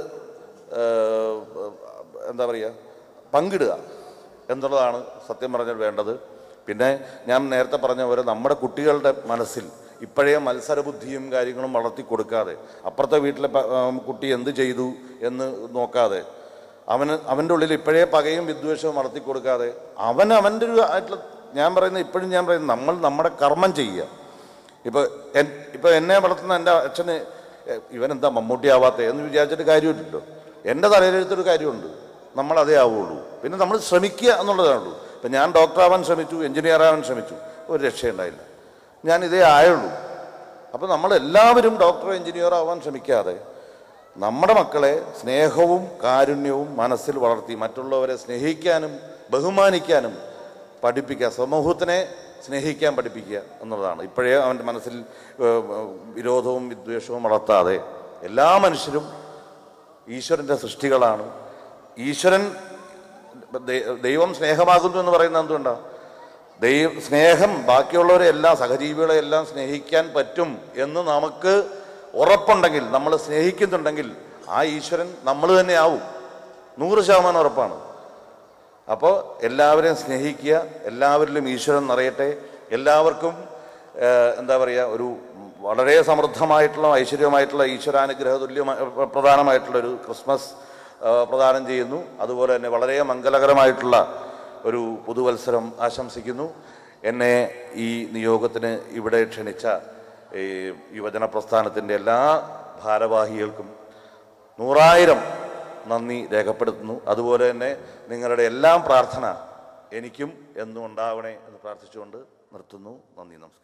എന്താ പറയുക, പങ്കിടുക എന്നുള്ളതാണ് സത്യം പറഞ്ഞാൽ വേണ്ടത്. പിന്നെ ഞാൻ നേരത്തെ പറഞ്ഞ പോലെ നമ്മുടെ കുട്ടികളുടെ മനസ്സിൽ ഇപ്പോഴേ മത്സരബുദ്ധിയും കാര്യങ്ങളും വളർത്തി കൊടുക്കാതെ, അപ്പുറത്തെ വീട്ടിലെ കുട്ടി എന്ത് ചെയ്തു എന്ന് നോക്കാതെ, അവന് അവൻ്റെ ഉള്ളിൽ ഇപ്പോഴേ പകയും വിദ്വേഷവും വളർത്തി കൊടുക്കാതെ, അവൻ അവൻ്റെ ഒരു ആയിട്ടുള്ള, ഞാൻ പറയുന്നത് ഇപ്പോഴും ഞാൻ പറയുന്നത് നമ്മൾ നമ്മുടെ കർമ്മം ചെയ്യുക. ഇപ്പോൾ എൻ ഇപ്പോൾ എന്നെ വളർത്തുന്ന എൻ്റെ അച്ഛന് ഇവനെന്താ മമ്മൂട്ടി ആവാത്തേ എന്ന് വിചാരിച്ചിട്ട് കാര്യമില്ലല്ലോ. എൻ്റെ തലയിലെടുത്തൊരു കാര്യമുണ്ട്, നമ്മളതേ ആവുള്ളൂ. പിന്നെ നമ്മൾ ശ്രമിക്കുക എന്നുള്ളതാണുള്ളൂ. ഇപ്പം ഞാൻ ഡോക്ടറാവാൻ ശ്രമിച്ചു, എഞ്ചിനീയർ ആവാൻ ശ്രമിച്ചു, ഒരു രക്ഷയുണ്ടായില്ല, ഞാൻ ഇതേ ആയുള്ളൂ. അപ്പോൾ നമ്മളെല്ലാവരും ഡോക്ടറോ എഞ്ചിനീയറോ ആവാൻ ശ്രമിക്കാതെ നമ്മുടെ മക്കളെ സ്നേഹവും കാരുണ്യവും മനസ്സിൽ വളർത്തി മറ്റുള്ളവരെ സ്നേഹിക്കാനും ബഹുമാനിക്കാനും പഠിപ്പിക്കുക, സമൂഹത്തിനെ സ്നേഹിക്കാൻ പഠിപ്പിക്കുക എന്നുള്ളതാണ്. ഇപ്പോഴേ അവൻ്റെ മനസ്സിൽ വിരോധവും വിദ്വേഷവും വളർത്താതെ എല്ലാ മനുഷ്യരും ഈശ്വരൻ്റെ സൃഷ്ടികളാണ്. ഈശ്വരൻ ദൈവം സ്നേഹമാകുന്നു എന്ന് പറയുന്നത് എന്തുകൊണ്ടാണ്? ദൈവ സ്നേഹം ബാക്കിയുള്ളവരെ എല്ലാം, സഹജീവികളെ എല്ലാം സ്നേഹിക്കാൻ പറ്റും എന്ന് നമുക്ക് ഉറപ്പുണ്ടെങ്കിൽ, നമ്മൾ സ്നേഹിക്കുന്നുണ്ടെങ്കിൽ ആ ഈശ്വരൻ നമ്മൾ തന്നെ ആവും, നൂറ് ശതമാനം ഉറപ്പാണ്. അപ്പോൾ എല്ലാവരെയും സ്നേഹിക്കുക, എല്ലാവരിലും ഈശ്വരൻ നിറയട്ടെ, എല്ലാവർക്കും എന്താ പറയുക, ഒരു വളരെ സമൃദ്ധമായിട്ടുള്ള ഐശ്വര്യമായിട്ടുള്ള ഈശ്വരാനുഗ്രഹ തുല്യ പ്രധാനമായിട്ടുള്ളൊരു ക്രിസ്മസ് പ്രദാനം ചെയ്യുന്നു. അതുപോലെ തന്നെ വളരെ മംഗളകരമായിട്ടുള്ള ഒരു പുതുവത്സരം ആശംസിക്കുന്നു. എന്നെ ഈ നിയോഗത്തിന് ഇവിടെ ക്ഷണിച്ച ഈ യുവജന പ്രസ്ഥാനത്തിൻ്റെ എല്ലാ ഭാരവാഹികൾക്കും നൂറായിരം നന്ദി രേഖപ്പെടുത്തുന്നു. അതുപോലെ തന്നെ നിങ്ങളുടെ എല്ലാം പ്രാർത്ഥന എനിക്കും എന്നും ഉണ്ടാവണേ എന്ന് പ്രാർത്ഥിച്ചുകൊണ്ട് നിർത്തുന്നു. നന്ദി, നമസ്കാരം.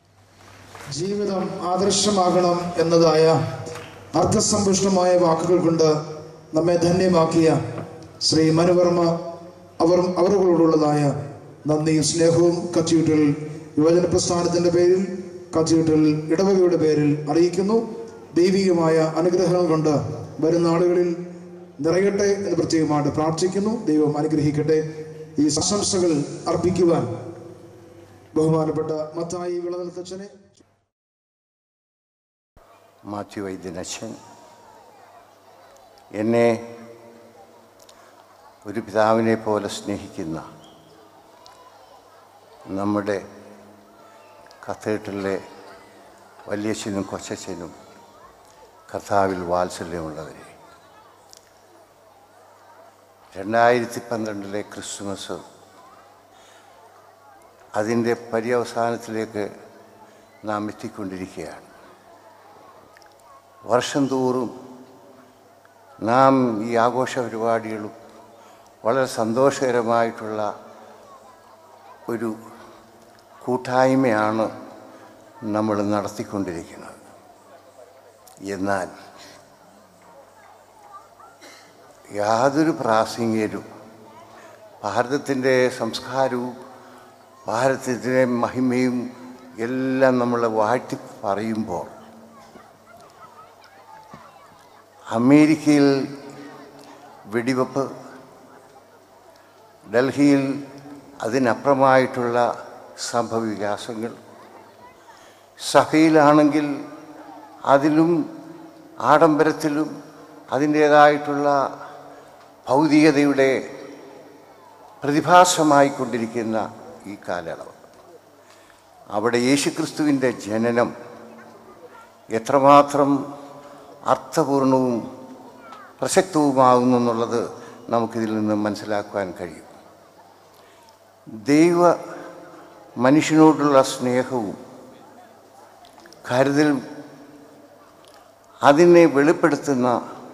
ജീവിതം ആദർശമാകണം എന്നതായ അർത്ഥസമ്പുഷ്ടമായ വാക്കുകൾ കൊണ്ട് നമ്മെ ധന്യമാക്കിയ ശ്രീ മനുവർമ്മ അവർ അവരോടുള്ളതായ നന്ദിയും സ്നേഹവും കത്തീഡ്രൽ യുവജന പ്രസ്ഥാനത്തിൻ്റെ പേരിൽ, കത്തീഡ്രൽ ഇടവകയുടെ പേരിൽ അറിയിക്കുന്നു. ദൈവികമായ അനുഗ്രഹങ്ങൾ കൊണ്ട് വരുന്ന നാളുകളിൽ നിറയട്ടെ എന്ന് പ്രത്യേകമായിട്ട് പ്രാർത്ഥിക്കുന്നു. ദൈവം അനുഗ്രഹിക്കട്ടെ. ഈ ആശംസകൾ അർപ്പിക്കുവാൻ ബഹുമാനപ്പെട്ട മത്തായി വിളനിലത്തച്ഛനെ, മാത്യു വൈദ്യനച്ഛൻ, എന്നെ ഒരു പിതാവിനെ പോലെ സ്നേഹിക്കുന്ന നമ്മുടെ കത്തീഡ്രലിലെ വലിയച്ഛനും കൊച്ചച്ഛനും കർത്താവിൽ വാത്സല്യമുള്ളവരെ, രണ്ടായിരത്തി പന്ത്രണ്ടിലെ ക്രിസ്തുമസ് അതിൻ്റെ പര്യവസാനത്തിലേക്ക് നാം എത്തിക്കൊണ്ടിരിക്കുകയാണ്. വർഷം തോറും നാം ഈ ആഘോഷ പരിപാടികളും വളരെ സന്തോഷകരമായിട്ടുള്ള ഒരു കൂട്ടായ്മയാണ് നമ്മൾ നടത്തിക്കൊണ്ടിരിക്കുന്നത്. എന്നാൽ യാതൊരു പ്രാസംഗികരും ഭാരതത്തിൻ്റെ സംസ്കാരവും ഭാരതത്തിൻ്റെ മഹിമയും എല്ലാം നമ്മൾ വാഴ്ത്തി പറയുമ്പോൾ അമേരിക്കയിൽ വെടിവെപ്പ്, ഡൽഹിയിൽ അതിനപ്പുറമായിട്ടുള്ള സംഭവവികാസങ്ങൾ, സഭയിലാണെങ്കിൽ അതിലും ആഡംബരത്തിലും അതിൻ്റേതായിട്ടുള്ള ഭൗതികതയുടെ പ്രതിഭാസമായിക്കൊണ്ടിരിക്കുന്ന ഈ കാലയളവ്, അവിടെ യേശുക്രിസ്തുവിൻ്റെ ജനനം എത്രമാത്രം അർത്ഥപൂർണവും പ്രസക്തവുമാകുന്നു എന്നുള്ളത് നമുക്കിതിൽ നിന്ന് മനസ്സിലാക്കുവാൻ കഴിയും. ദൈവ മനുഷ്യനോടുള്ള സ്നേഹവും കരുതലും അതിനെ വെളിപ്പെടുത്തുന്ന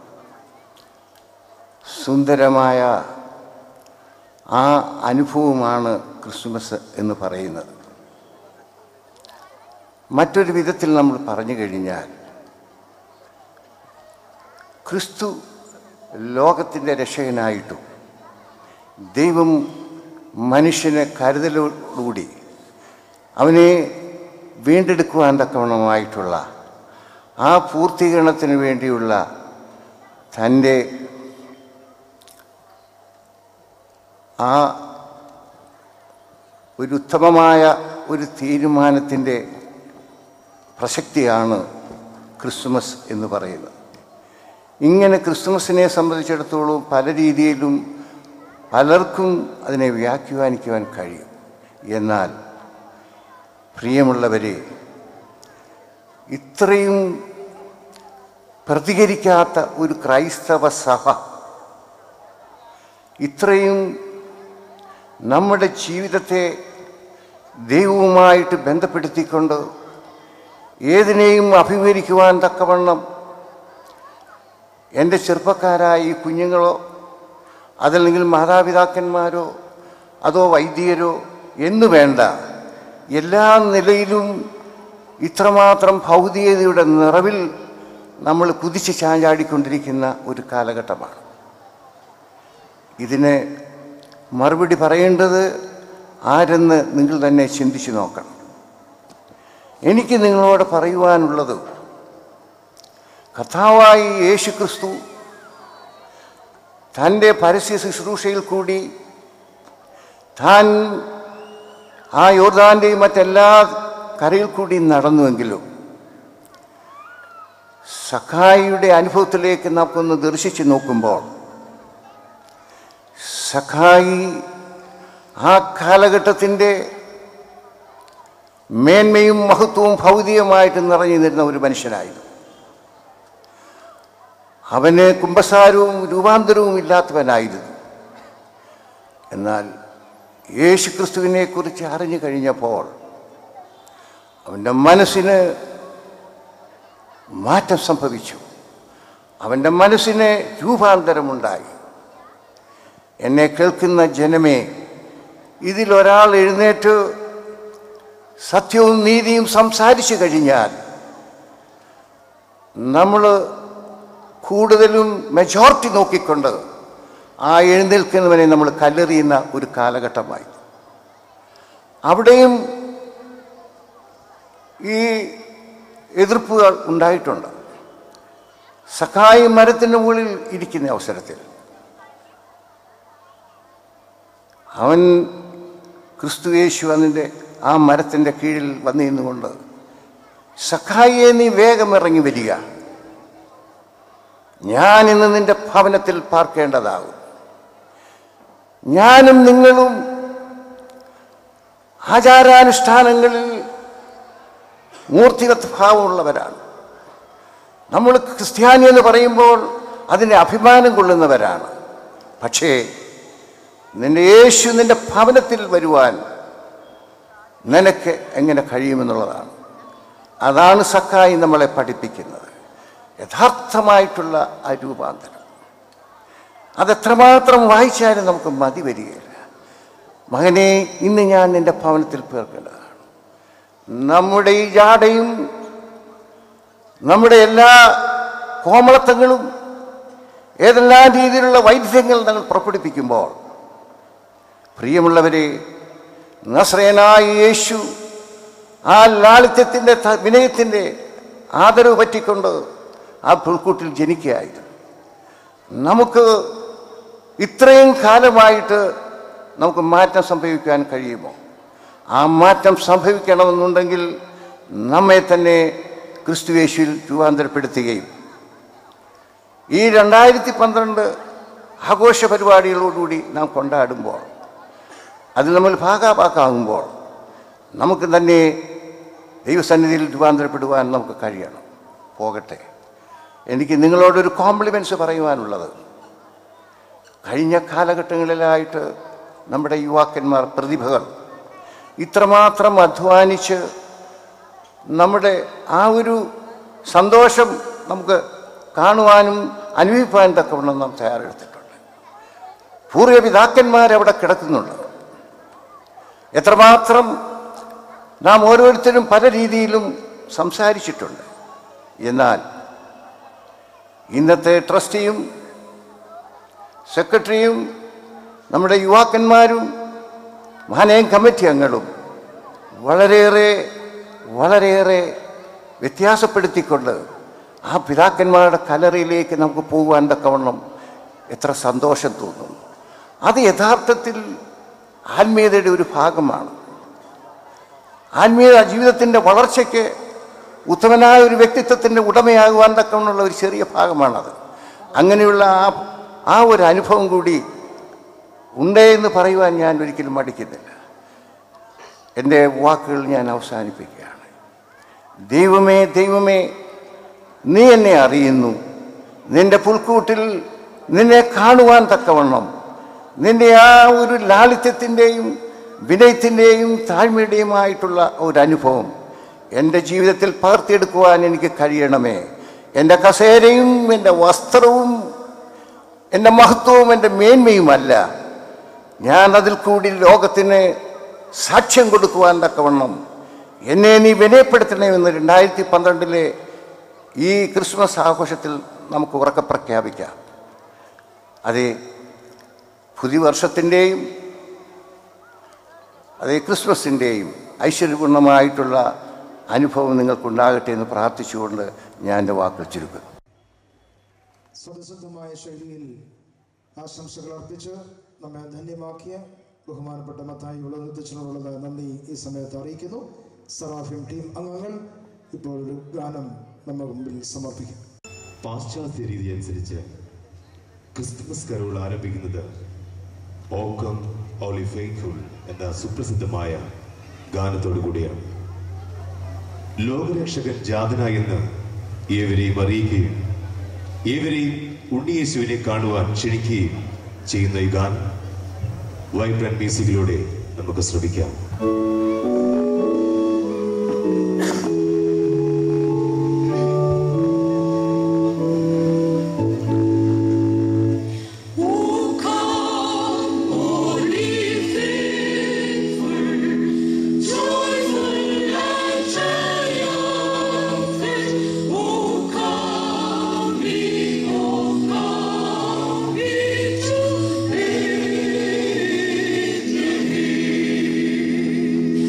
സുന്ദരമായ ആ അനുഭവമാണ് ക്രിസ്തുമസ് എന്ന് പറയുന്നത്. മറ്റൊരു വിധത്തിൽ നമ്മൾ പറഞ്ഞു കഴിഞ്ഞാൽ, ക്രിസ്തു ലോകത്തിൻ്റെ രക്ഷകനായിട്ടും ദൈവം മനുഷ്യനെ കരുതലോടുകൂടി അവനെ വീണ്ടെടുക്കുവാൻ തക്കവണ്ണമായിട്ടുള്ള ആ പൂർത്തീകരണത്തിന് വേണ്ടിയുള്ള തൻ്റെ ആ ഒരു ഉത്തമമായ ഒരു തീരുമാനത്തിൻ്റെ പ്രസക്തിയാണ് ക്രിസ്തുമസ് എന്ന് പറയുന്നത്. ഇങ്ങനെ ക്രിസ്തുമസിനെ സംബന്ധിച്ചിടത്തോളം പല രീതിയിലും പലർക്കും അതിനെ വ്യാഖ്യാനിക്കുവാൻ കഴിയും. എന്നാൽ പ്രിയമുള്ളവരെ, ഇത്രയും പ്രതികരിക്കാത്ത ഒരു ക്രൈസ്തവ സഭ, ഇത്രയും നമ്മുടെ ജീവിതത്തെ ദൈവവുമായിട്ട് ബന്ധപ്പെടുത്തിക്കൊണ്ട് ഏതിനെയും അഭിമുഖീകരിക്കുവാൻ തക്കവണ്ണം എൻ്റെ ചെറുപ്പക്കാരായ ഈ കുഞ്ഞുങ്ങളോ അതല്ലെങ്കിൽ മാതാപിതാക്കന്മാരോ അതോ വൈദികരോ എന്നു വേണ്ട, എല്ലാ നിലയിലും ഇത്രമാത്രം ഭൗതികതയുടെ നിറവിൽ നമ്മൾ കുതിച്ച് ചാഞ്ചാടിക്കൊണ്ടിരിക്കുന്ന ഒരു കാലഘട്ടമാണ്. ഇതിന് മറുപടി പറയേണ്ടത് ആരെന്ന് നിങ്ങൾ തന്നെ ചിന്തിച്ചു നോക്കണം. എനിക്ക് നിങ്ങളോട് പറയുവാനുള്ളത്, കർത്താവായ യേശു ക്രിസ്തു തൻ്റെ പരസ്യ ശുശ്രൂഷയിൽ കൂടി താൻ ആ യോർദാൻ്റെയും മറ്റെല്ലാ കരയിൽ കൂടി നടന്നുവെങ്കിലും സഖായിയുടെ അനുഭവത്തിലേക്ക് നമുക്കൊന്ന് ദർശിച്ചു നോക്കുമ്പോൾ സഖായി ആ കാലഘട്ടത്തിൻ്റെ മേന്മയും മഹത്വവും ഭൗതികമായിട്ട് നിറഞ്ഞു നിന്നിരുന്ന ഒരു മനുഷ്യനായിരുന്നു. അവന് കുമ്പസാരവും രൂപാന്തരവും ഇല്ലാത്തവനായിരുന്നു. എന്നാൽ യേശു ക്രിസ്തുവിനെ കുറിച്ച് അറിഞ്ഞു കഴിഞ്ഞപ്പോൾ അവൻ്റെ മനസ്സിന് മാറ്റം സംഭവിച്ചു. അവൻ്റെ മനസ്സിന് രൂപാന്തരമുണ്ടായി. എന്നെ കേൾക്കുന്ന ജനമേ, ഇതിലൊരാൾ എഴുന്നേറ്റ് സത്യവും നീതിയും സംസാരിച്ചു കഴിഞ്ഞാൽ നമ്മൾ കൂടുതലും മെജോറിറ്റി നോക്കിക്കൊണ്ട് ആ എഴുന്നേൽക്കുന്നവനെ നമ്മൾ കല്ലെറിയുന്ന ഒരു കാലഘട്ടമായി. അവിടെയും ഈ എതിർപ്പുകൾ ഉണ്ടായിട്ടുണ്ട്. സഖായി മരത്തിൻ്റെ മുകളിൽ ഇരിക്കുന്ന അവസരത്തിൽ അവൻ ക്രിസ്തു യേശു അതിൻ്റെ ആ മരത്തിൻ്റെ കീഴിൽ വന്നിരുന്നുകൊണ്ട്, സഖായിയെ നീ വേഗം ഇറങ്ങി വരിക, ഞാൻ ഇന്ന് നിന്റെ ഭവനത്തിൽ പാർക്കേണ്ടതാകും. ഞാനും നിങ്ങളും ആചാരാനുഷ്ഠാനങ്ങളിൽ മൂർത്തിഗത ഭാവമുള്ളവരാണ്. നമ്മൾ ക്രിസ്ത്യാനി എന്ന് പറയുമ്പോൾ അതിനെ അഭിമാനം കൊള്ളുന്നവരാണ്. പക്ഷേ നിന്റെ യേശു നിന്റെ ഭവനത്തിൽ വരുവാൻ നിനക്ക് എങ്ങനെ കഴിയുമെന്നുള്ളതാണ്. അതാണ് സഖായി നമ്മളെ പഠിപ്പിക്കുന്നത്. യഥാർത്ഥമായിട്ടുള്ള ആ രൂപാന്തരം അതെത്രമാത്രം വായിച്ചാലും നമുക്ക് മതി വരികയില്ല. മകനെ, ഇന്ന് ഞാൻ നിന്റെ ഭവനത്തിൽ പേർക്കേണ്ടതാണ്. നമ്മുടെ ഈ ജാടയും നമ്മുടെ എല്ലാ കോമളത്വങ്ങളും ഏതെല്ലാം രീതിയിലുള്ള വൈദ്യങ്ങൾ നമ്മൾ പുറപ്പെടുപ്പിക്കുമ്പോൾ, പ്രിയമുള്ളവരെ, നസ്രയനായ യേശു ആ ലാളിത്യത്തിൻ്റെ വിനയത്തിൻ്റെ ആദരവ് പറ്റിക്കൊണ്ട് ആ പുൽക്കൂട്ടിൽ ജനിക്കുകയായിരുന്നു. നമുക്ക് ഇത്രയും കാലമായിട്ട് നമുക്ക് മാറ്റം സംഭവിക്കാൻ കഴിയുമോ? ആ മാറ്റം സംഭവിക്കണമെന്നുണ്ടെങ്കിൽ നമ്മെ തന്നെ ക്രിസ്തു യേശുവിൽ രൂപാന്തരപ്പെടുത്തുകയും ഈ രണ്ടായിരത്തി പന്ത്രണ്ട് ആഘോഷ പരിപാടികളോടുകൂടി നാം കൊണ്ടാടുമ്പോൾ, അതിൽ നമ്മൾ ഭാഗാഭാഗമാകുമ്പോൾ നമുക്ക് തന്നെ ദൈവസന്നിധിയിൽ രൂപാന്തരപ്പെടുവാൻ നമുക്ക് കഴിയണം. പോകട്ടെ, എനിക്ക് നിങ്ങളോടൊരു കോംപ്ലിമെൻറ്റ്സ് പറയുവാനുള്ളത്, കഴിഞ്ഞ കാലഘട്ടങ്ങളിലായിട്ട് നമ്മുടെ യുവാക്കന്മാർ, പ്രതിഭകൾ ഇത്രമാത്രം അധ്വാനിച്ച് നമ്മുടെ ആ ഒരു സന്തോഷം നമുക്ക് കാണുവാനും അനുഭവിപ്പാനും തക്കവണ്ണം നാം തയ്യാറെടുത്തിട്ടുണ്ട്. പൂർവ്വപിതാക്കന്മാരവിടെ കിടക്കുന്നുണ്ട്. എത്രമാത്രം നാം ഓരോരുത്തരും പല രീതിയിലും സംസാരിച്ചിട്ടുണ്ട്. എന്നാൽ ഇന്നത്തെ ട്രസ്റ്റിയും സെക്രട്ടറിയും നമ്മുടെ യുവാക്കന്മാരും മാനേജിംഗ് കമ്മിറ്റി അംഗങ്ങളും വളരെയേറെ വളരെയേറെ വ്യത്യാസപ്പെടുത്തിക്കൊണ്ട് ആ പിതാക്കന്മാരുടെ കല്ലറയിലേക്ക് നമുക്ക് പോകുവാൻ തക്കവണ്ണം എത്ര സന്തോഷം തോന്നുന്നു. അത് യഥാർത്ഥത്തിൽ ആത്മീയതയുടെ ഒരു ഭാഗമാണ്. ആത്മീയ ജീവിതത്തിൻ്റെ വളർച്ചയ്ക്ക് ഉത്തമനായ ഒരു വ്യക്തിത്വത്തിൻ്റെ ഉടമയാകുവാൻ തക്കവണ്ണമുള്ള ഒരു ചെറിയ ഭാഗമാണത്. അങ്ങനെയുള്ള ആ ആ ഒരു അനുഭവം കൂടി ഉണ്ടേ എന്ന് പറയുവാൻ ഞാൻ ഒരിക്കലും മടിക്കുന്നില്ല. എൻ്റെ വാക്കുകൾ ഞാൻ അവസാനിപ്പിക്കുകയാണ്. ദൈവമേ, ദൈവമേ, നീ എന്നെ അറിയുന്നു. നിന്റെ പുൽക്കൂട്ടിൽ നിന്നെ കാണുവാൻ തക്കവണ്ണം നിന്റെ ആ ഒരു ലാളിത്യത്തിൻ്റെയും വിനയത്തിൻ്റെയും താഴ്മയുടെയുമായിട്ടുള്ള ഒരനുഭവം എൻ്റെ ജീവിതത്തിൽ പകർത്തിയെടുക്കുവാൻ എനിക്ക് കഴിയണമേ. എൻ്റെ കസേരയും എൻ്റെ വസ്ത്രവും എൻ്റെ മഹത്വവും എൻ്റെ മേന്മയുമല്ല, ഞാൻ അതിൽ കൂടി ലോകത്തിന് സാക്ഷ്യം കൊടുക്കുവാൻ തക്കവണ്ണം എന്നെ നീ വിനയപ്പെടുത്തണമെന്ന് രണ്ടായിരത്തി പന്ത്രണ്ടിലെ ഈ ക്രിസ്മസ് ആഘോഷത്തിൽ നമുക്ക് ഉറക്കെ പ്രഖ്യാപിക്കാം. അതേ പുതിയ വർഷത്തിൻ്റെയും അതേ ക്രിസ്മസിൻ്റെയും ഐശ്വര്യപൂർണമായിട്ടുള്ള അനുഭവം നിങ്ങൾക്കുണ്ടാകട്ടെ എന്ന് പ്രാർത്ഥിച്ചുകൊണ്ട് ഞാൻ എൻ്റെ വാക്കുകൾ ചുരുക്കുന്നു. സ്വതസിദ്ധമായ ശൈലിയിൽ ആശംസകൾ അർപ്പിച്ച് നമ്മെ ധന്യമാക്കിയ ബഹുമാനപ്പെട്ട മത്തായി വിളനിർത്തിച്ചിട്ടുള്ളത് നന്ദി ഈ സമയത്ത് അറിയിക്കുന്നു. സറാഫിം ടീം അംഗങ്ങൾ ഇപ്പോൾ ഒരു ഗാനം നമ്മുടെ മുമ്പിൽ സമർപ്പിക്കും. പാശ്ചാത്യ രീതി അനുസരിച്ച് ക്രിസ്തുമസ് കരോൾ ആരംഭിക്കുന്നത് O come all you faithful എന്ന സുപ്രസിദ്ധമായ ഗാനത്തോടു കൂടിയാണ്. ലോകരക്ഷകൻ ജാതനായെന്ന് ഏവരെയും അറിയിക്കുകയും ഏവരെയും ഉണ്ണിയേശുവിനെ കാണുവാൻ ക്ഷണിക്കുകയും ചെയ്യുന്ന ഈ ഗാനം വൈബ്രന്റ് മ്യൂസിക്കിലൂടെ നമുക്ക് ശ്രമിക്കാം. Thank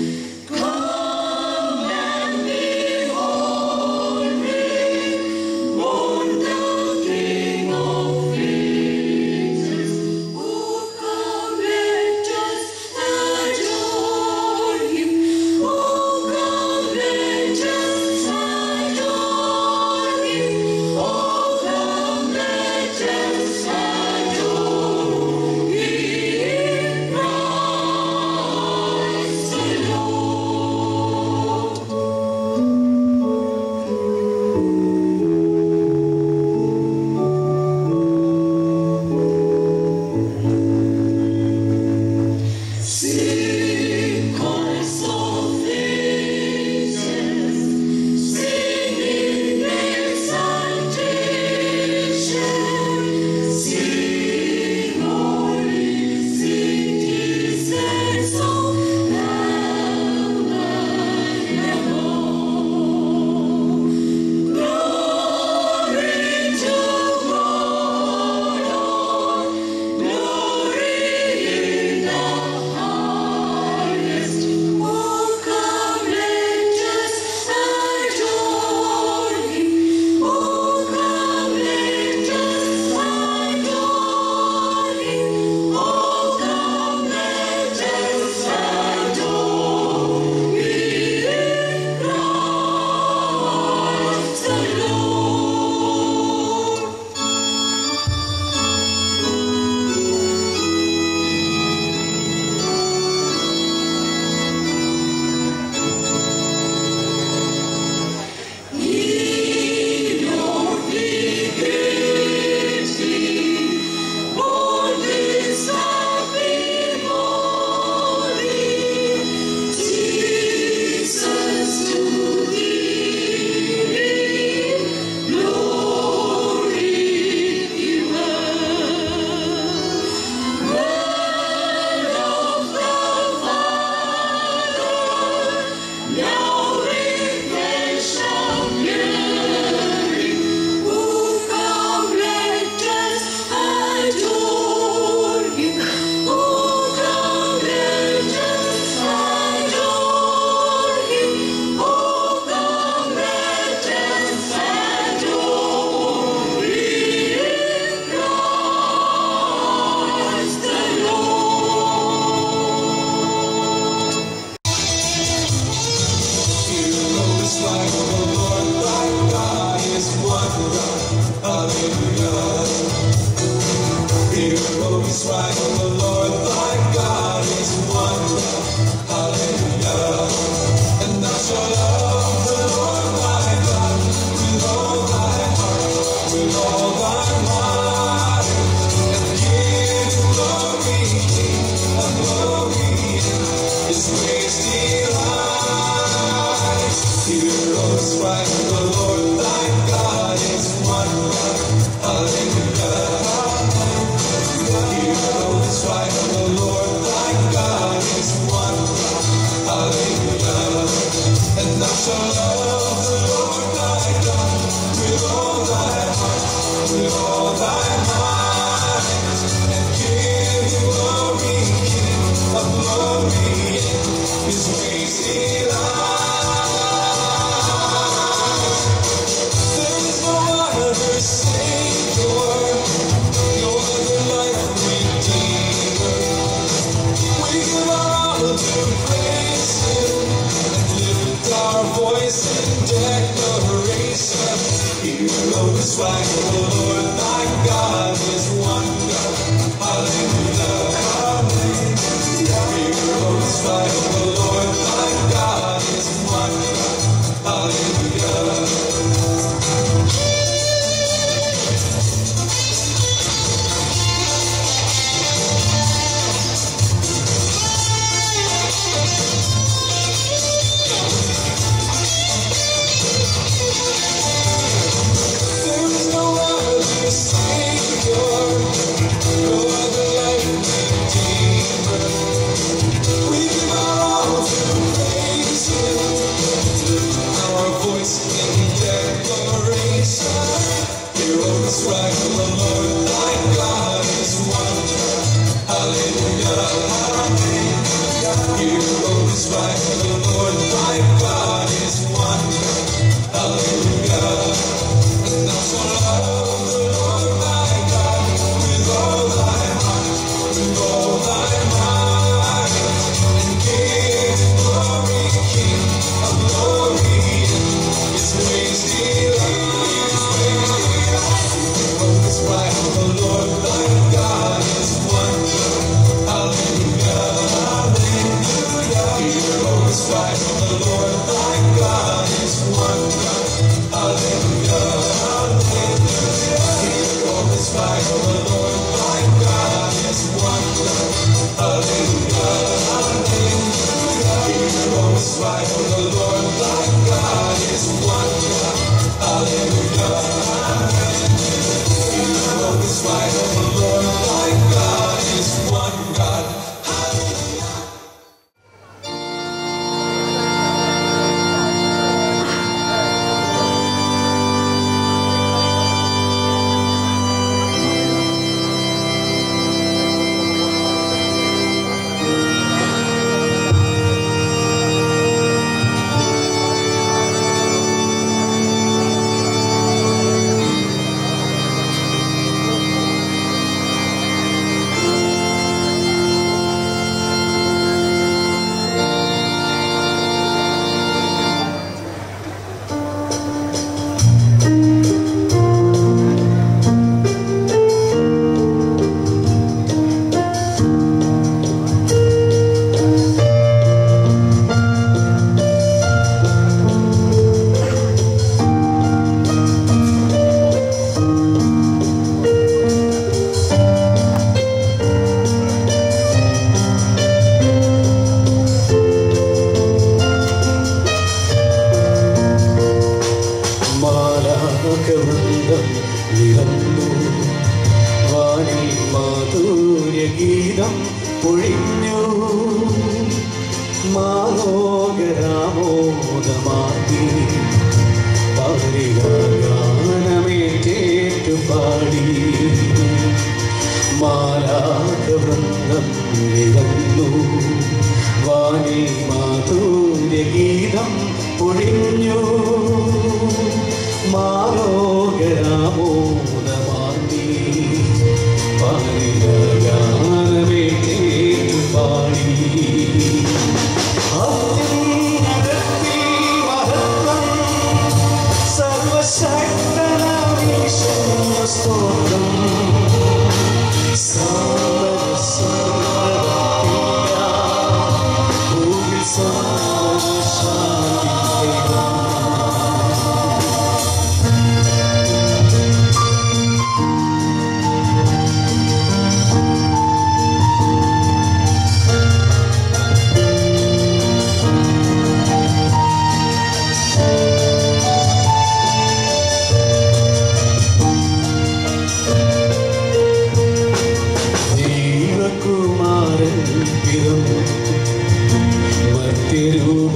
Shine.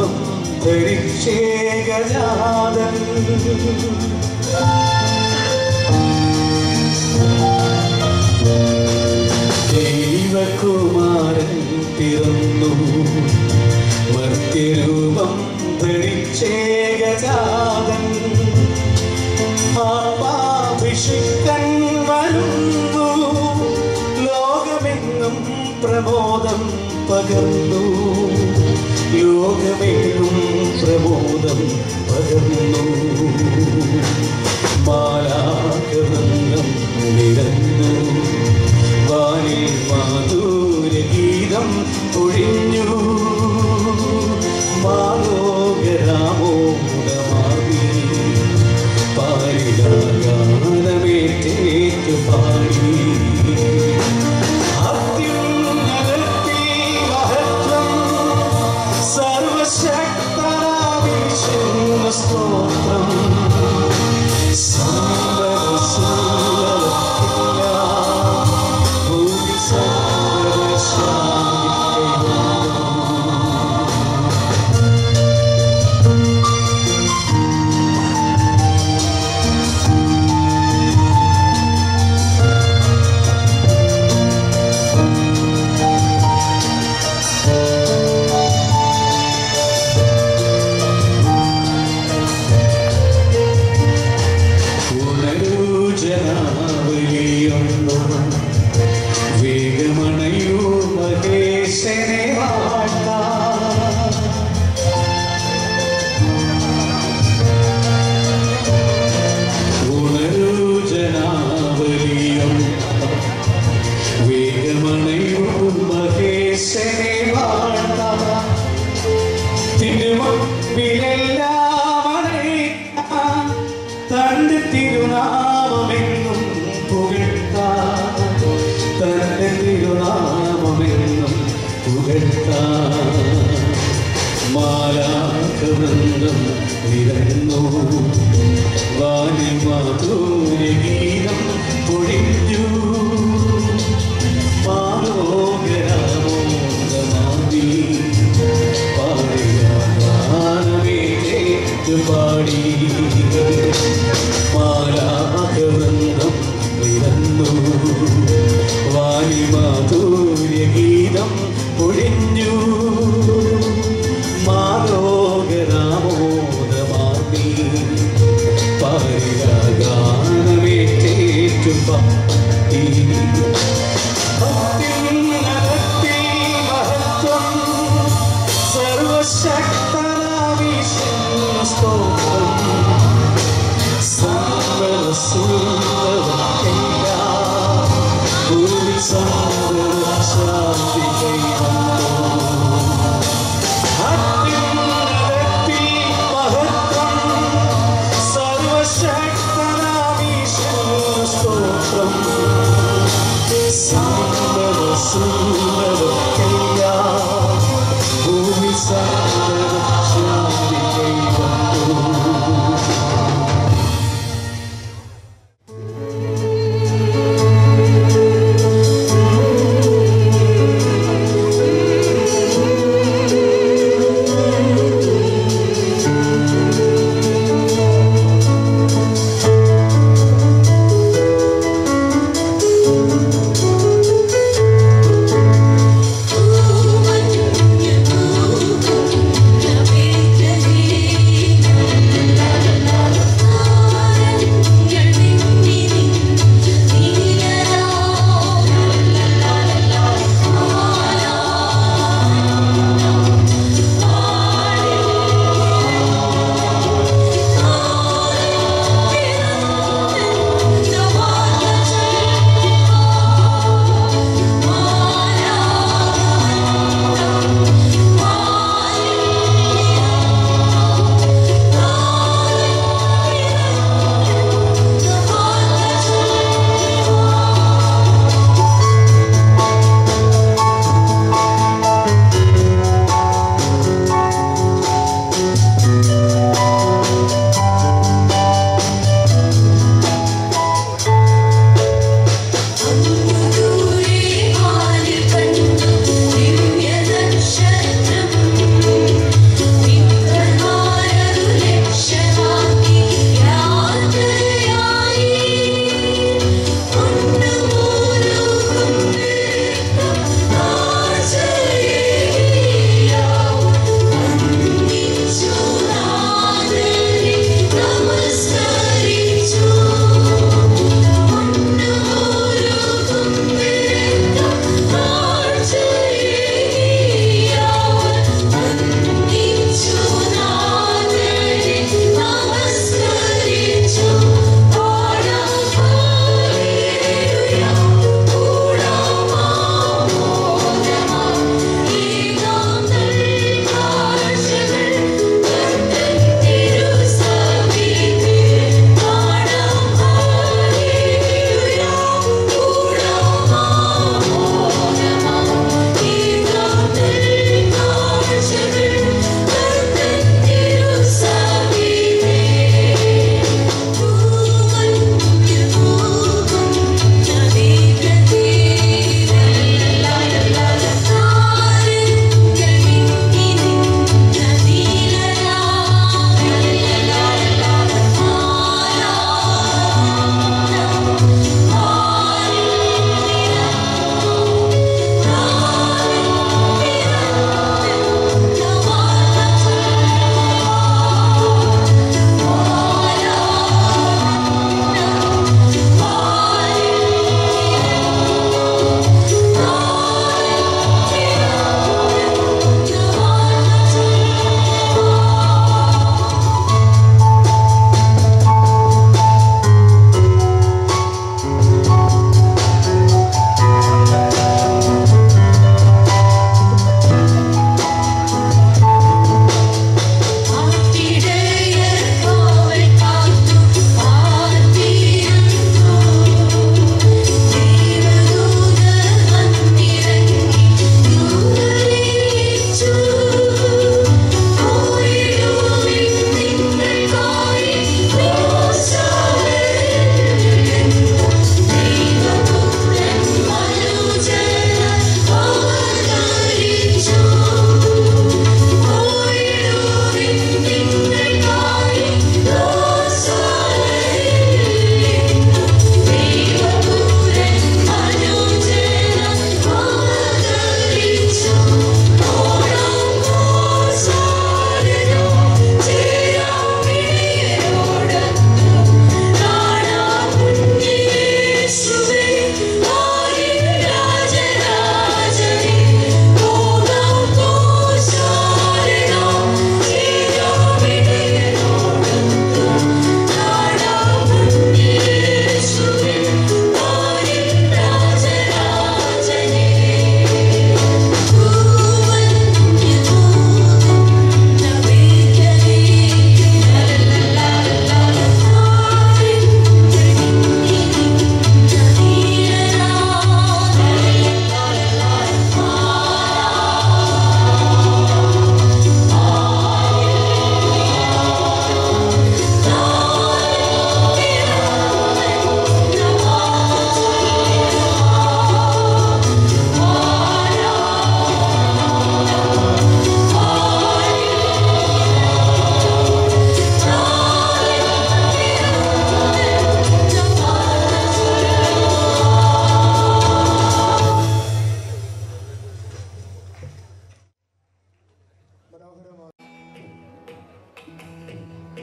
രൂപം ധരിച്ചേകജാതൻ ദൈവകുമാരൻ പിറന്നു മർത്യരൂപം ധരിച്ചേകജാതൻ ആത്മാഭിഷിക്തൻ വരുന്നു ലോകമെങ്ങും പ്രമോദം പകർന്നു ലോകമെങ്ങും പ്രമോദം പകർന്നു മാലാകവൃന്ദം നിരന്നു വാനിൽ മാധുരഗീതം ഒഴിഞ്ഞു മാലോകരാമോദമാവി പാരിലാഗാനമേറ്റേറ്റു പാടി അത്യുന്നതത്തിൽ മഹത്വം സർവശക്തനാവിശുദ്ധ സ്തോത്രം വേഗമണയൂ മഹേശനെ വാഴ്ത്താം ഉണരൂ ജനാവലിയും വേഗമണയൂ മഹേശനെ വാഴ്ത്താം തിരുമുമ്പിലെല്ലാം അണയ്ക്കാം തന്റെ തിരുനാമമെന്നും പുകഴ്ത്താം തന്റെ തിരുനാമമെന്നും പുകഴ്ത്താം മാലാകവൃന്ദം നിരന്നു വാനിൽ മാധുര്യഗീതം പൊഴിഞ്ഞു മാലോകരാമോദമാവി പാടിയാനമേറ്റു പാടി മാലാകവൃന്ദം നിരന്നു വാനി മാധുര്യഗീതം പൊഴിഞ്ഞു മാലോകരാമോദമാർത്തി പാരിലാഗാനമേറ്റേറ്റു പാടി അത്യുന്നതത്തിൽ മഹത്വം സർവശക്തനാവിശുദ്ധ സ്തോത്രം സർവസുന്ദരമെല്ലാം ഭൂമി ശാന്തി അത്യുന്നതത്തിൽ മഹത്വം സർവശക്തനാവിശുദ്ധ സ്തോത്രം സർവസുന്ദരമെല്ലാം ഭൂമി ശാന്തി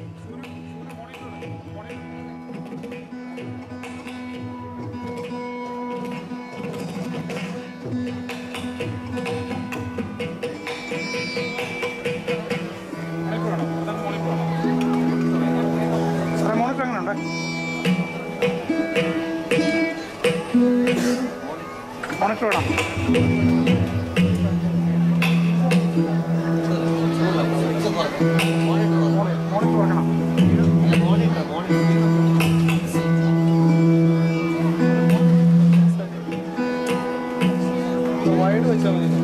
മോണിറ്റർ വേണം. മോണിറ്റർ വെക്കണം. വൈഡ് വെച്ചാൽ മതി.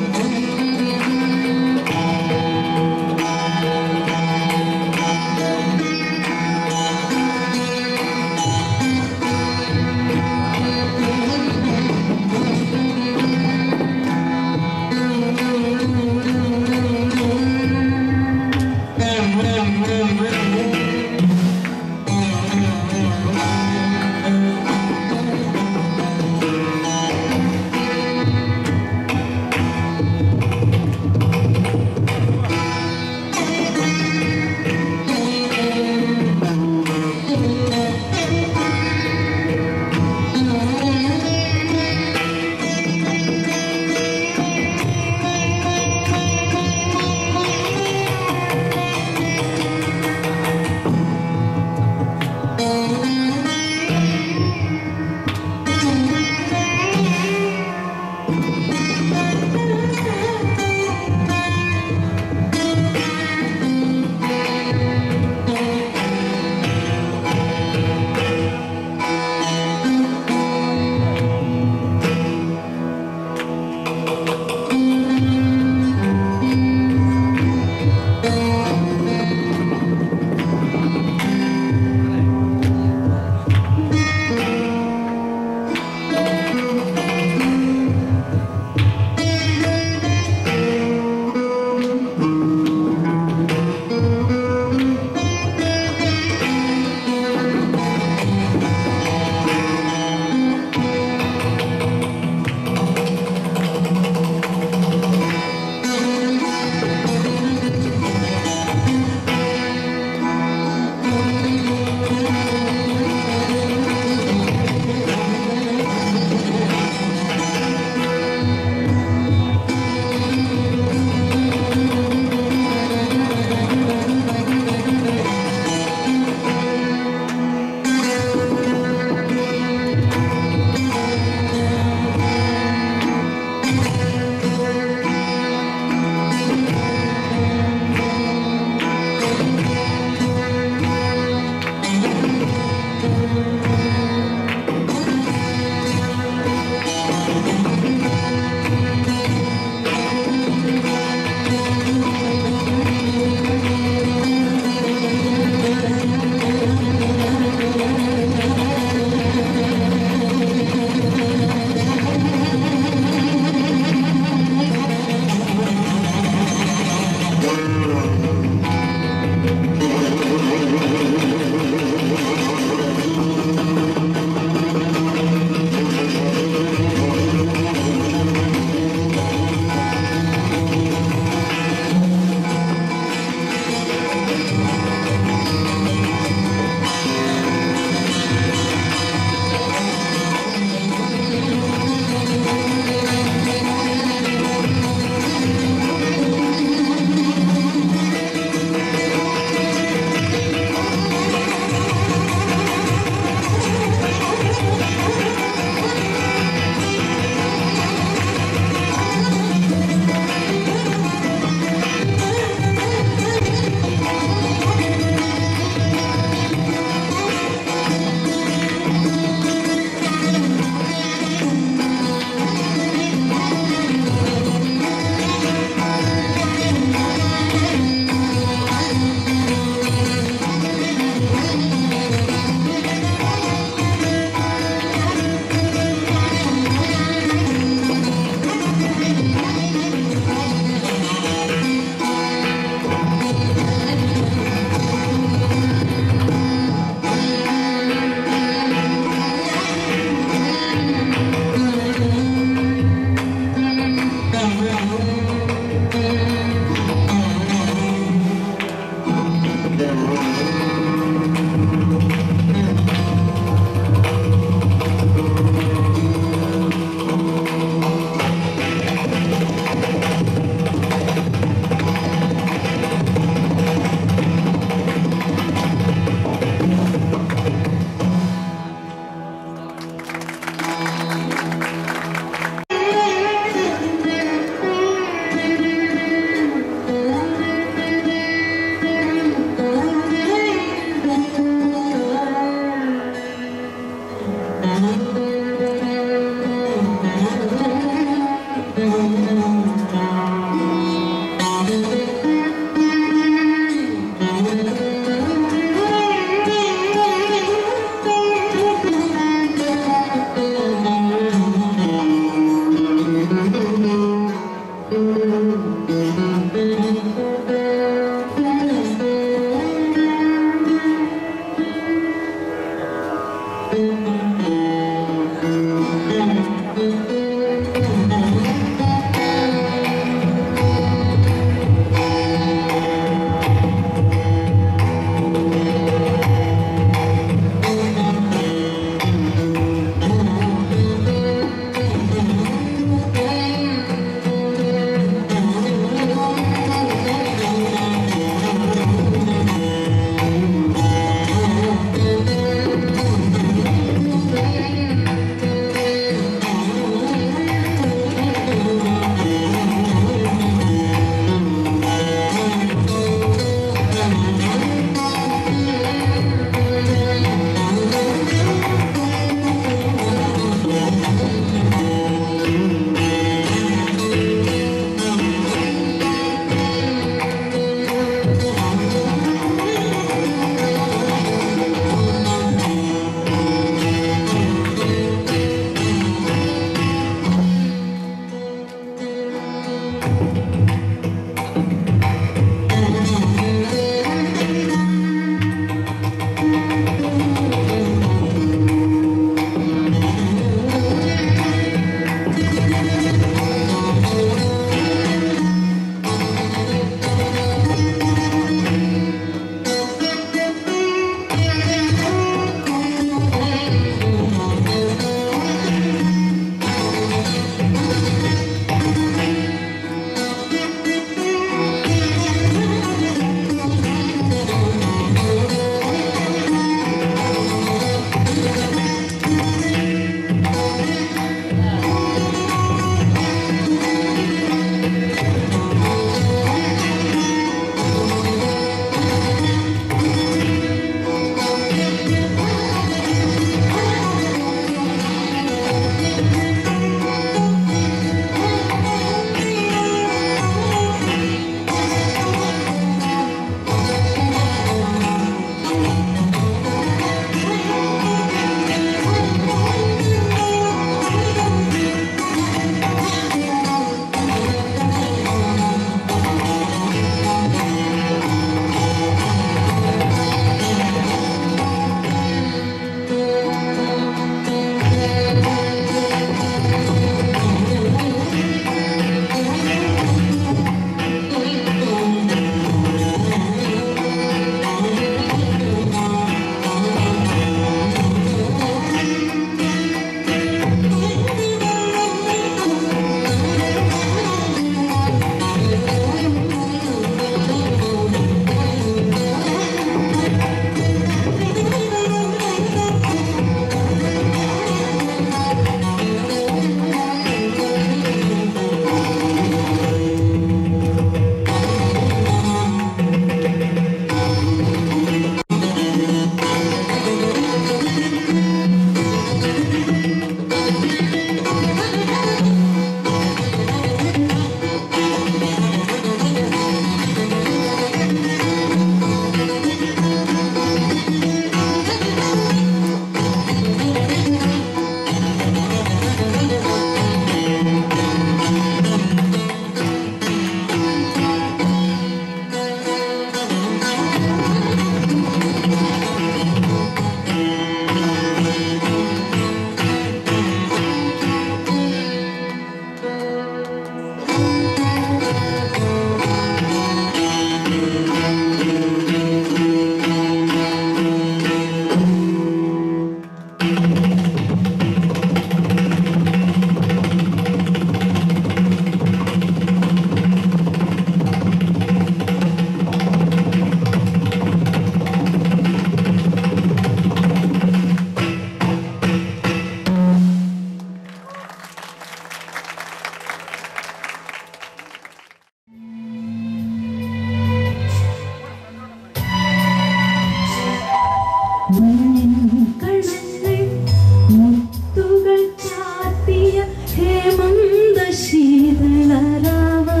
ശീതളരാവ്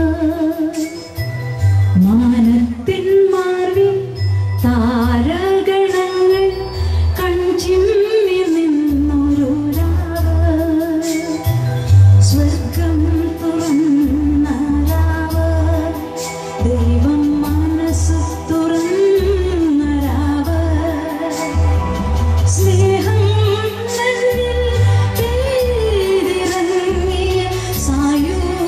മാനത്തിൻ മാർവിൽ താരഗണങ്ങൾ കൺചിമ്മി നിന്നൊരു രാവ് സ്വർഗം തുറന്ന രാവ് ദൈവം മനസ്സ് തുറന്ന രാവ് സ്നേഹം നന്നിൽ പെയ്തിറങ്ങിയ സായൂജ്യ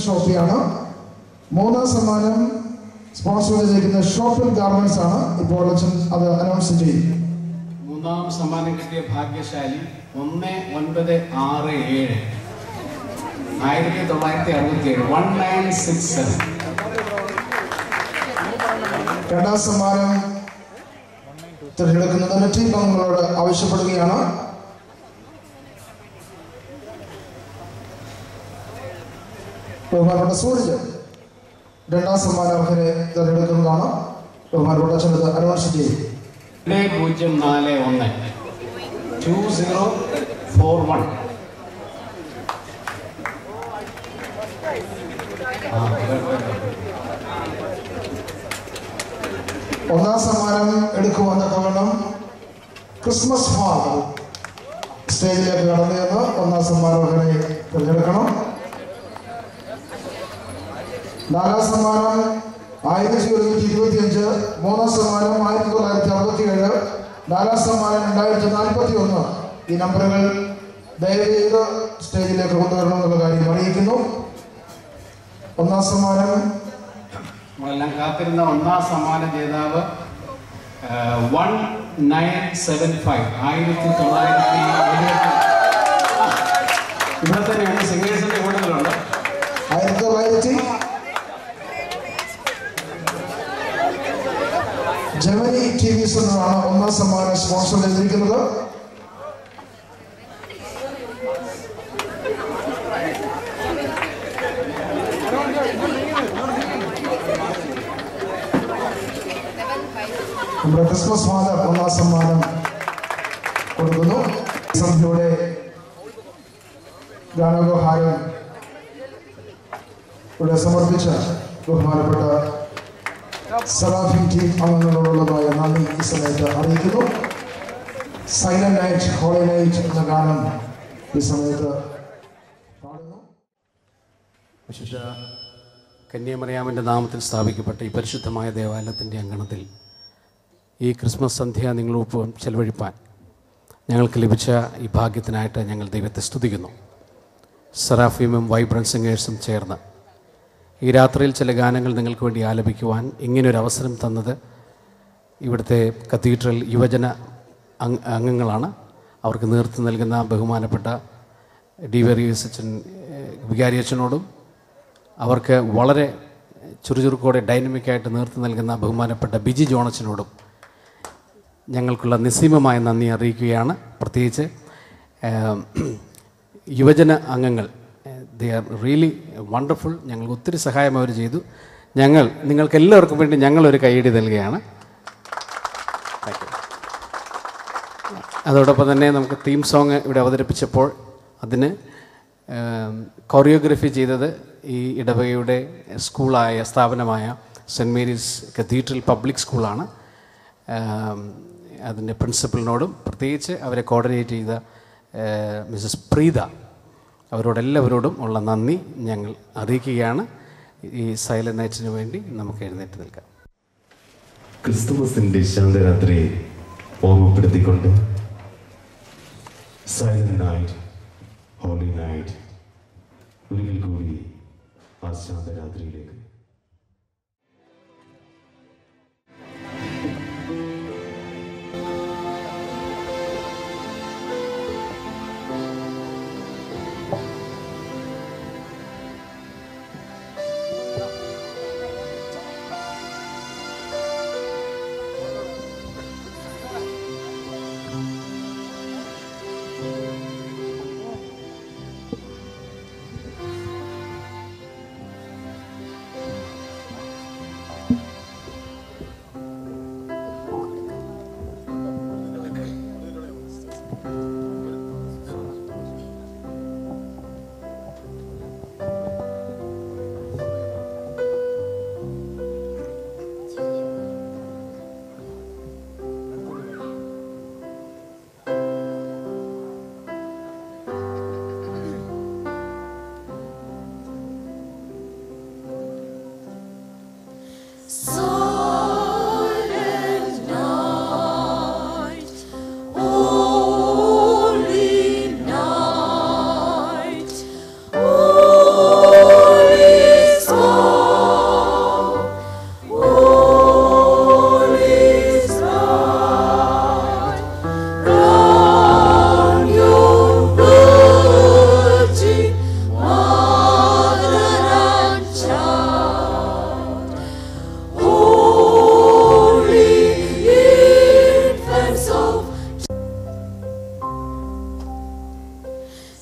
ഷോപ്പിയാണ്. മൂന്നാം സമ്മാനം സ്പോൺസർ ചെയ്തിരിക്കുന്ന ഷോപ്പിൽ ഗാർമെന്റ്സ് ആണ്. ഇപ്പോൾ അച്ഛൻ അത് അനൗൺസ് ചെയ്യും. മൂന്നാം സമ്മാനം കിട്ടിയ ഭാഗ്യശാലി ഒന്ന് ഒൻപത് ആറ് ഏഴ് ആയിരത്തി തൊള്ളായിരത്തി അറുപത്തി ഏഴ് വൺ നയൻ സിക്സ് സെവൻ. രണ്ടാം സമ്മാനം തിരഞ്ഞെടുക്കുന്നതിന് ടീം അംഗങ്ങളോട് ആവശ്യപ്പെടുകയാണ്. ബഹുമാനപ്പെട്ട സൂരജ് രണ്ടാം സമ്മാനം അർഹരെ തിരഞ്ഞെടുക്കുന്നതാണ്. ബഹുമാനപ്പെട്ട അച്ഛൻ അനൗൺസ് ചെയ്യും. പൂജ്യം നാല് ഒന്ന് ടു സീറോ ഫോർ വൺ. ഒന്നാം സമ്മാനം എടുക്കുവാൻ തവണം ക്രിസ്മസ് ഫാദർ സ്റ്റേജിലേക്ക് കടന്നു ചെന്ന് ഒന്നാം സമ്മാനം തിരഞ്ഞെടുക്കണം. നാലാം സമ്മാനം ആയിരത്തി ഒരുന്നൂറ്റി ഇരുപത്തി അഞ്ച്, മൂന്നാം സമ്മാനം ആയിരത്തി തൊള്ളായിരത്തി അറുപത്തി ഏഴ്, നാലാം സമ്മാനം രണ്ടായിരത്തി നാൽപ്പത്തി ഒന്ന്. ഈ നമ്പറുകൾ ദയവ് ചെയ്ത് സ്റ്റേജിലേക്ക് കൊണ്ടുവരണമെന്നുള്ള കാര്യം അറിയിക്കുന്നു. ഒന്നാം സമ്മാനം നമ്മളെല്ലാം കാത്തിരുന്ന ഒന്നാം സമ്മാന ജേതാവ് വൺ നയൻ സെവൻ ഫൈവ് ആയിരത്തി തൊള്ളായിരത്തി എഴുപത്തി ഇവിടെ തന്നെയാണ് സിംഗേഴ്സിന്റെ കൂടുതലുണ്ട്. ആയിരത്തി തൊള്ളായിരത്തി ജമനി ടി വി സെന്ററാണ് ഒന്നാം സമ്മാനം സ്പോൺസർ ചെയ്തിരിക്കുന്നത്. നമ്മുടെ ക്രിസ്മസ് ഫാദർ ഒന്നാം സമ്മാനം കൊടുക്കുന്നു. സന്ധ്യയുടെ ഗാനോപഹാരം ഇവിടെ സമർപ്പിച്ച ബഹുമാനപ്പെട്ട സറാഫിൻ ടീം അംഗങ്ങളോടുള്ളതായ നന്ദി ഈ സമയത്ത് അറിയിക്കുന്നു. സൈലന്റ് നൈറ്റ് ഹോളി നൈറ്റ് എന്ന ഗാനം ഈ സമയത്ത് പാടുന്നു. വിശുദ്ധ കന്യാമറിയാമിൻ്റെ നാമത്തിൽ സ്ഥാപിക്കപ്പെട്ട ഈ പരിശുദ്ധമായ ദേവാലയത്തിൻ്റെ അങ്കണത്തിൽ ഈ ക്രിസ്മസ് സന്ധ്യ നിങ്ങളൊപ്പം ചെലവഴിപ്പാൻ ഞങ്ങൾക്ക് ലഭിച്ച ഈ ഭാഗ്യത്തിനായിട്ട് ഞങ്ങൾ ദൈവത്തെ സ്തുതിക്കുന്നു. സെറാഫീമും വൈബ്രന്റ് സിംഗേഴ്സും ചേർന്ന് ഈ രാത്രിയിൽ ചില ഗാനങ്ങൾ നിങ്ങൾക്ക് വേണ്ടി ആലപിക്കുവാൻ ഇങ്ങനൊരു അവസരം തന്നത് ഇവിടുത്തെ കത്തീഡ്രൽ യുവജന അംഗങ്ങളാണ്. അവർക്ക് നേതൃത്വം നൽകുന്ന ബഹുമാനപ്പെട്ട ഡി വെറിയസ് അച്ഛൻ വികാരി അച്ഛനോടും അവർക്ക് വളരെ ചുറുചുറുക്കോടെ ഡൈനമിക്കായിട്ട് നേതൃത്വം നൽകുന്ന ബഹുമാനപ്പെട്ട ബിജി ജോണച്ചനോടും ഞങ്ങൾക്കുള്ള നിസ്സീമമായ നന്ദി അറിയിക്കുകയാണ്. പ്രത്യേകിച്ച് യുവജന അംഗങ്ങൾ ദേ ആർ റിയലി വണ്ടർഫുൾ. ഞങ്ങൾക്ക് ഒത്തിരി സഹായം അവർ ചെയ്തു. ഞങ്ങൾ നിങ്ങൾക്ക് എല്ലാവർക്കും വേണ്ടി ഞങ്ങളൊരു കൈയടി നൽകുകയാണ്. അതോടൊപ്പം തന്നെ നമുക്ക് തീം സോങ് ഇവിടെ അവതരിപ്പിച്ചപ്പോൾ അതിന് കൊറിയോഗ്രഫി ചെയ്തത് ഈ ഇടവകയുടെ സ്കൂളായ സ്ഥാപനമായ സെൻറ്റ് മേരീസ് കത്തീഡ്രൽ പബ്ലിക് സ്കൂളാണ്. അതിൻ്റെ പ്രിൻസിപ്പലിനോടും പ്രത്യേകിച്ച് അവരെ കോർഡിനേറ്റ് ചെയ്ത മിസ്സസ് പ്രീത അവരോടെല്ലാവരോടും ഉള്ള നന്ദി ഞങ്ങൾ അറിയിക്കുകയാണ്. ഈ സൈലന്റ് നൈറ്റിന് വേണ്ടി നമുക്ക് എഴുന്നേറ്റ് നിൽക്കാം. ക്രിസ്തുമസിൻ്റെ ശാന്തരാത്രിയെ ഓർമ്മപ്പെടുത്തിക്കൊണ്ട് സൈലന്റ് നൈറ്റ് ഹോളി നൈറ്റ് ഒരിക്കൽ കൂടി ആ ശാന്തരാത്രിയിലേക്ക്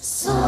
So